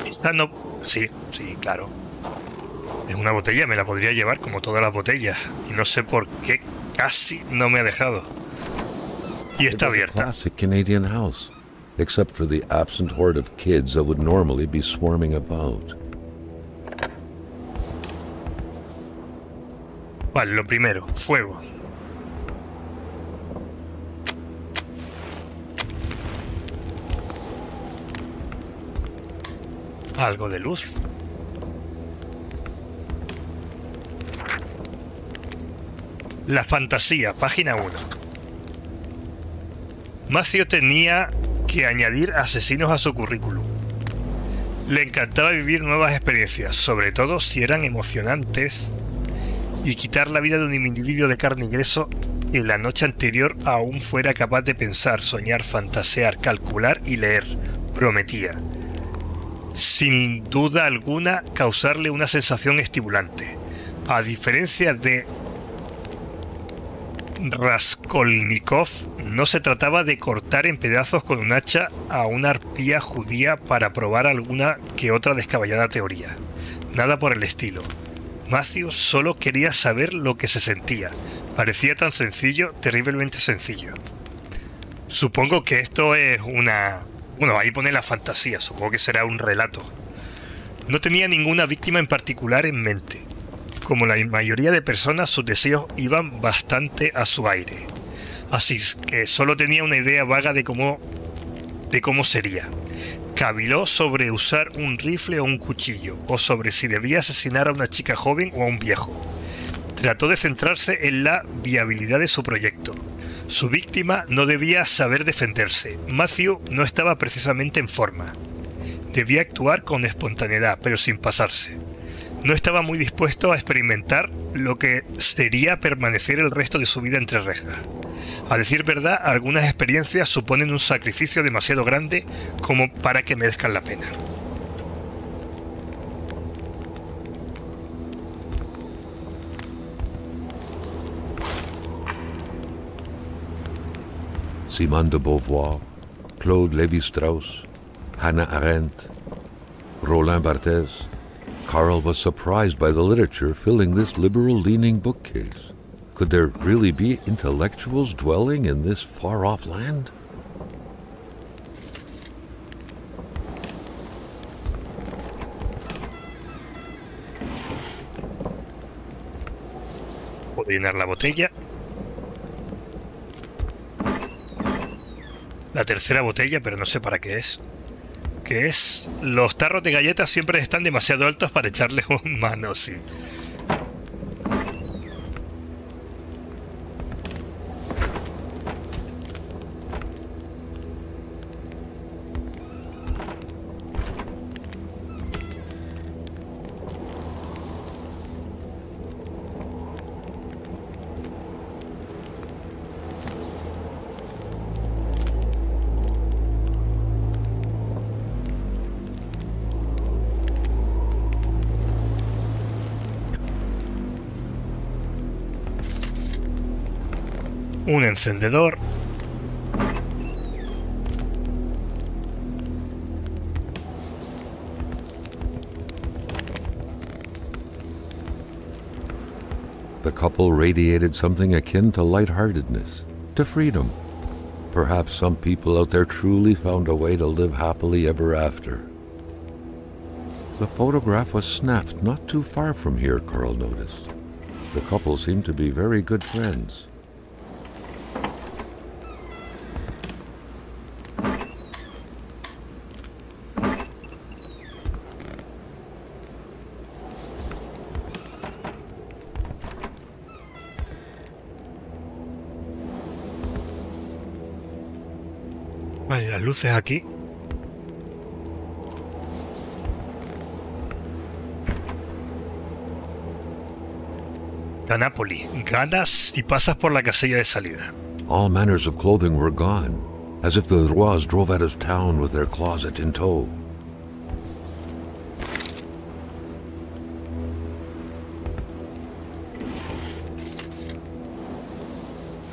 Esta no... Sí, sí, claro. Es una botella, me la podría llevar como todas las botellas. Y no sé por qué casi no me ha dejado. Y está abierta. Classic Canadian house, except for the absent horde of kids that would normally be swarming about. Vale, lo primero, fuego. Algo de luz. La fantasía, página 1. Matthew tenía que añadir asesinos a su currículum. Le encantaba vivir nuevas experiencias, sobre todo si eran emocionantes, y quitar la vida de un individuo de carne y hueso que la noche anterior aún fuera capaz de pensar, soñar, fantasear, calcular y leer. Prometía, sin duda alguna, causarle una sensación estimulante. A diferencia de Raskolnikov, no se trataba de cortar en pedazos con un hacha a una arpía judía para probar alguna que otra descabellada teoría. Nada por el estilo. Matthew solo quería saber lo que se sentía. Parecía tan sencillo, terriblemente sencillo. Supongo que esto es una... Bueno, ahí pone la fantasía, supongo que será un relato. No tenía ninguna víctima en particular en mente. Como la mayoría de personas, sus deseos iban bastante a su aire. Así que solo tenía una idea vaga de cómo sería. Caviló sobre usar un rifle o un cuchillo, o sobre si debía asesinar a una chica joven o a un viejo. Trató de centrarse en la viabilidad de su proyecto. Su víctima no debía saber defenderse. Matthew no estaba precisamente en forma. Debía actuar con espontaneidad, pero sin pasarse. No estaba muy dispuesto a experimentar lo que sería permanecer el resto de su vida entre rejas. A decir verdad, algunas experiencias suponen un sacrificio demasiado grande como para que merezcan la pena. Simone de Beauvoir, Claude Lévi-Strauss, Hannah Arendt, Roland Barthes. Carl was surprised by the literature filling this liberal-leaning bookcase. Could there really be intellectuals dwelling in this far-off land? Puedo llenar la botella. La tercera botella, pero no sé para qué es. ¿Qué es? Los tarros de galletas siempre están demasiado altos para echarles un mano, sí. Un encendedor. The couple radiated something akin to lightheartedness, to freedom. Perhaps some people out there truly found a way to live happily ever after. The photograph was snapped not too far from here, Carl noticed. The couple seemed to be very good friends. Vale, las luces aquí. Ganápoli. Ganas si pasas por la casilla de salida. All manners of clothing were gone, as if the Droits drove out of town with their closet in tow.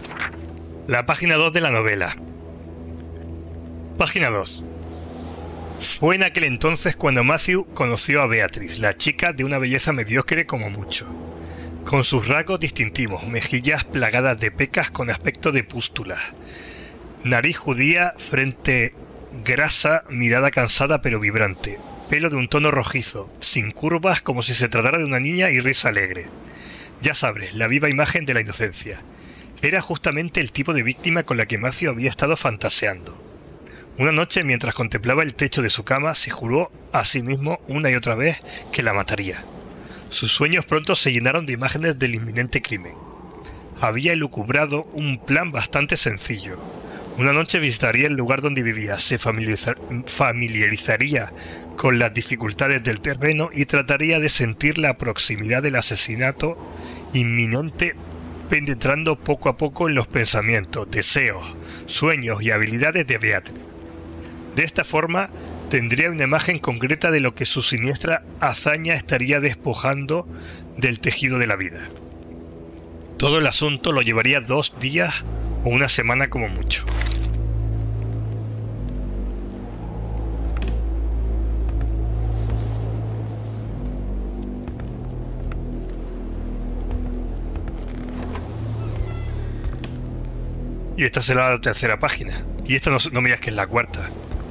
La página 2 de la novela. Página 2. Fue en aquel entonces cuando Matthew conoció a Beatrice, la chica de una belleza mediocre como mucho, con sus rasgos distintivos, mejillas plagadas de pecas con aspecto de pústulas, nariz judía, frente grasa, mirada cansada pero vibrante, pelo de un tono rojizo, sin curvas como si se tratara de una niña y risa alegre. Ya sabes, la viva imagen de la inocencia. Era justamente el tipo de víctima con la que Matthew había estado fantaseando. Una noche, mientras contemplaba el techo de su cama, se juró a sí mismo una y otra vez que la mataría. Sus sueños pronto se llenaron de imágenes del inminente crimen. Había elucubrado un plan bastante sencillo. Una noche visitaría el lugar donde vivía, se familiarizaría con las dificultades del terreno y trataría de sentir la proximidad del asesinato inminente, penetrando poco a poco en los pensamientos, deseos, sueños y habilidades de Beatrice. De esta forma, tendría una imagen concreta de lo que su siniestra hazaña estaría despojando del tejido de la vida. Todo el asunto lo llevaría 2 días o una semana como mucho. Y esta será la 3ª página. Y esta no me digas que es la 4ª.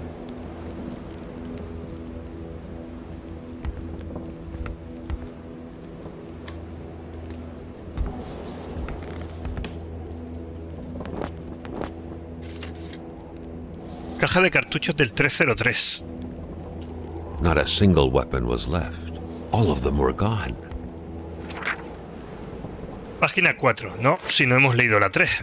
Caja de cartuchos del 303. Not a single weapon was left. All of them were gone. Página 4. No, si no hemos leído la 3.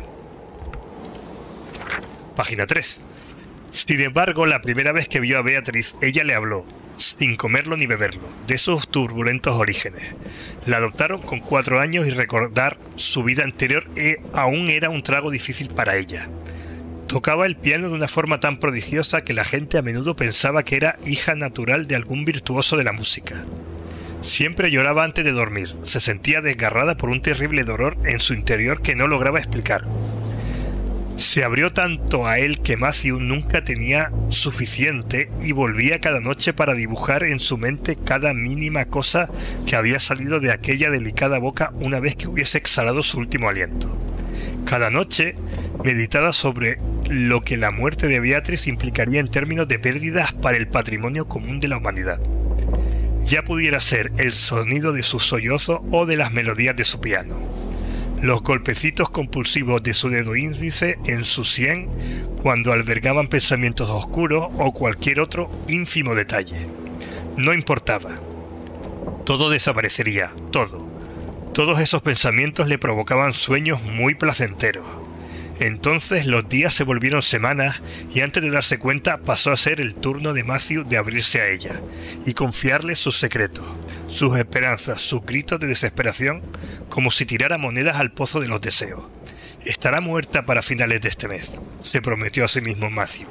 Página 3. Sin embargo, la primera vez que vio a Beatrice, ella le habló, sin comerlo ni beberlo, de sus turbulentos orígenes. La adoptaron con 4 años y recordar su vida anterior aún era un trago difícil para ella. Tocaba el piano de una forma tan prodigiosa que la gente a menudo pensaba que era hija natural de algún virtuoso de la música. Siempre lloraba antes de dormir, se sentía desgarrada por un terrible dolor en su interior que no lograba explicar. Se abrió tanto a él que Matthew nunca tenía suficiente y volvía cada noche para dibujar en su mente cada mínima cosa que había salido de aquella delicada boca una vez que hubiese exhalado su último aliento. Cada noche meditaba sobre lo que la muerte de Beatrice implicaría en términos de pérdidas para el patrimonio común de la humanidad. Ya pudiera ser el sonido de su sollozo o de las melodías de su piano. Los golpecitos compulsivos de su dedo índice en su sien cuando albergaban pensamientos oscuros o cualquier otro ínfimo detalle. No importaba. Todo desaparecería, todo. Todos esos pensamientos le provocaban sueños muy placenteros. Entonces los días se volvieron semanas y antes de darse cuenta pasó a ser el turno de Matthew de abrirse a ella y confiarle sus secretos, sus esperanzas, sus gritos de desesperación, como si tirara monedas al pozo de los deseos. Estará muerta para finales de este mes, se prometió a sí mismo Matthew.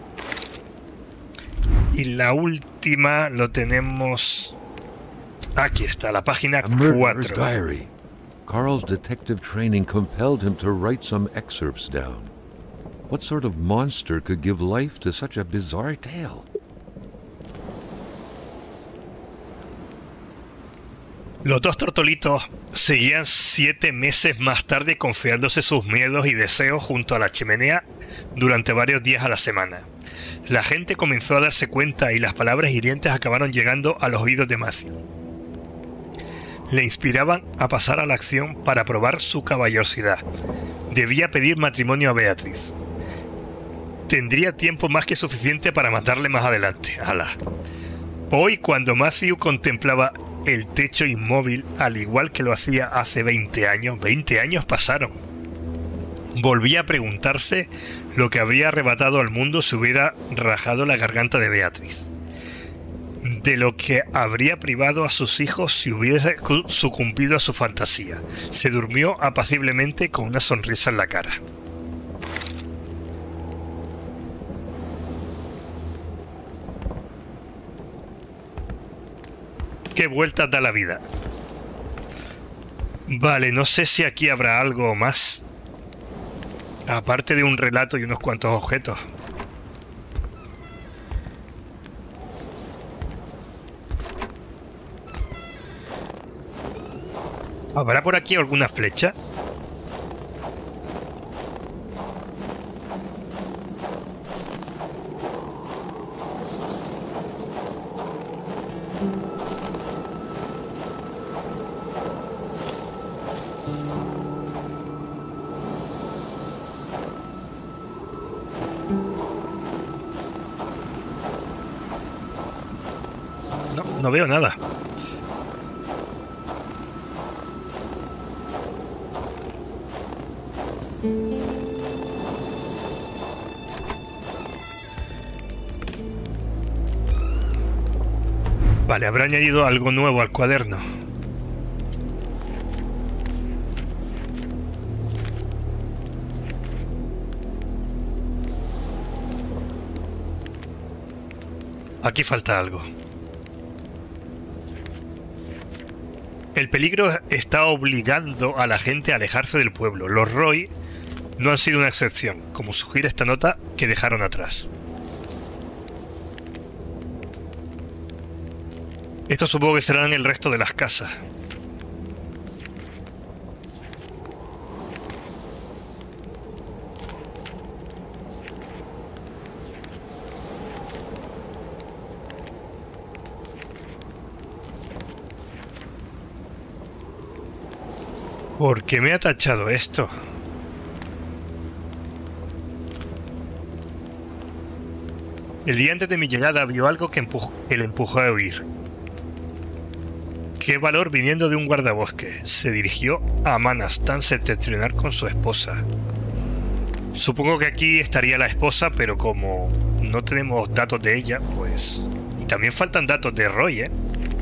Y la última lo tenemos... Aquí está, la página 4. Carl's detective training compelled him to write some excerpts down. What sort of monster could give life to such a bizarre tale? Los dos tortolitos seguían 7 meses más tarde confiándose sus miedos y deseos junto a la chimenea durante varios días a la semana. La gente comenzó a darse cuenta y las palabras hirientes acabaron llegando a los oídos de Matthew. Le inspiraban a pasar a la acción para probar su caballerosidad. Debía pedir matrimonio a Beatrice. Tendría tiempo más que suficiente para matarle más adelante. ¡Hala! Hoy, cuando Matthew contemplaba el techo inmóvil, al igual que lo hacía hace 20 años, 20 años pasaron, volvía a preguntarse lo que habría arrebatado al mundo si hubiera rajado la garganta de Beatrice. De lo que habría privado a sus hijos si hubiese sucumbido a su fantasía. Se durmió apaciblemente con una sonrisa en la cara. ¿Qué vueltas da la vida? Vale, no sé si aquí habrá algo más. Aparte de un relato y unos cuantos objetos. ¿Habrá por aquí alguna flecha? No, no veo nada. Vale, habrá añadido algo nuevo al cuaderno. Aquí falta algo. El peligro está obligando a la gente a alejarse del pueblo. Los Roy no han sido una excepción, como sugiere esta nota que dejaron atrás. Esto supongo que serán el resto de las casas. ¿Por qué me ha tachado esto? El día antes de mi llegada vio algo que le empujó a huir. Qué valor viniendo de un guardabosque. Se dirigió a Manastan septentrional con su esposa. Supongo que aquí estaría la esposa, pero como no tenemos datos de ella, pues... Y también faltan datos de Roy, ¿eh?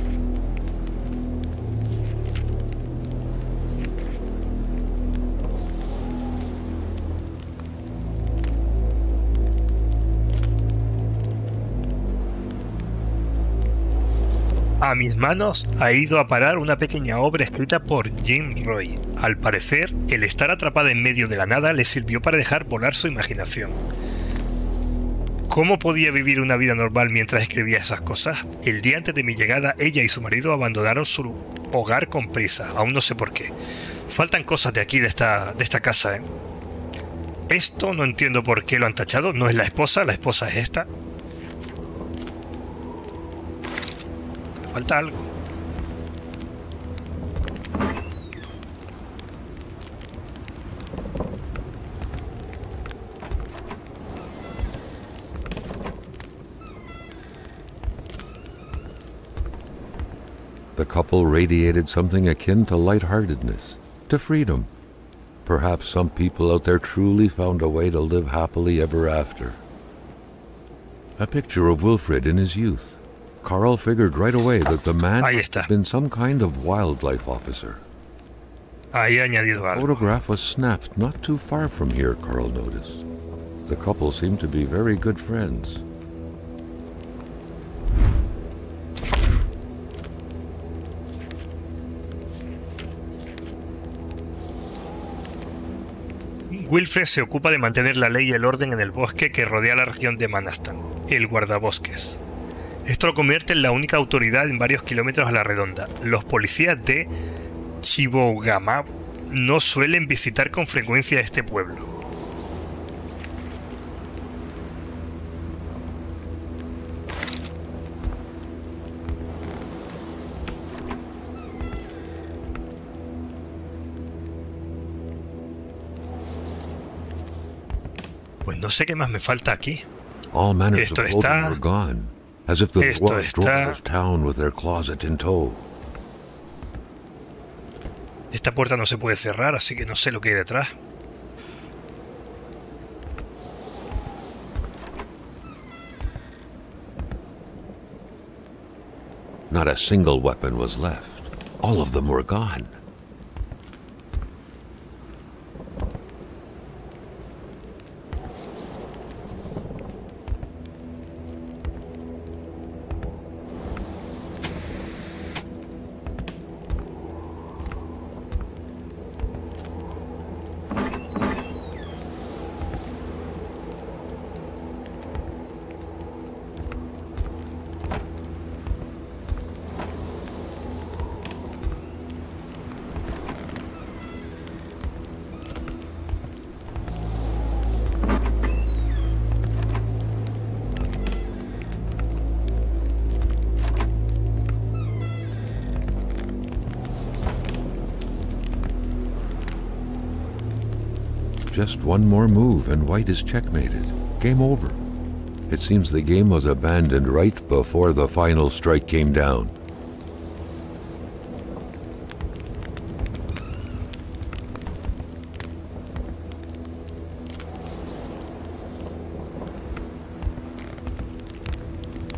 A mis manos ha ido a parar una pequeña obra escrita por Jim Roy. Al parecer, el estar atrapada en medio de la nada le sirvió para dejar volar su imaginación. ¿Cómo podía vivir una vida normal mientras escribía esas cosas? El día antes de mi llegada, ella y su marido abandonaron su hogar con prisa. Aún no sé por qué. Faltan cosas de aquí, de esta casa, ¿eh? Esto no entiendo por qué lo han tachado. No es la esposa es esta. Falta algo. The couple radiated something akin to lightheartedness, to freedom. Perhaps some people out there truly found a way to live happily ever after. A picture of Wilfred in his youth. Carl figured right away that the man had been some kind of wildlife officer. Ahí ha añadido algo. The photograph was snapped not too far from here, Carl noticed. The couple seemed to be very good friends. Wilfred se ocupa de mantener la ley y el orden en el bosque que rodea la región de Manastan, el guardabosques. Esto lo convierte en la única autoridad en varios kilómetros a la redonda. Los policías de Chibougamau no suelen visitar con frecuencia este pueblo. Pues no sé qué más me falta aquí. Esto está... As if the Esto dwarves drove out está... of town with their closet in tow. Esta puerta no se puede cerrar, así que no sé lo que hay detrás. Not a single weapon was left. All of them were gone. Just one more move and white is checkmated. Game over. It seems the game was abandoned right before the final strike came down.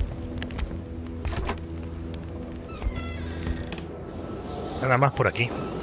Nada más por aquí.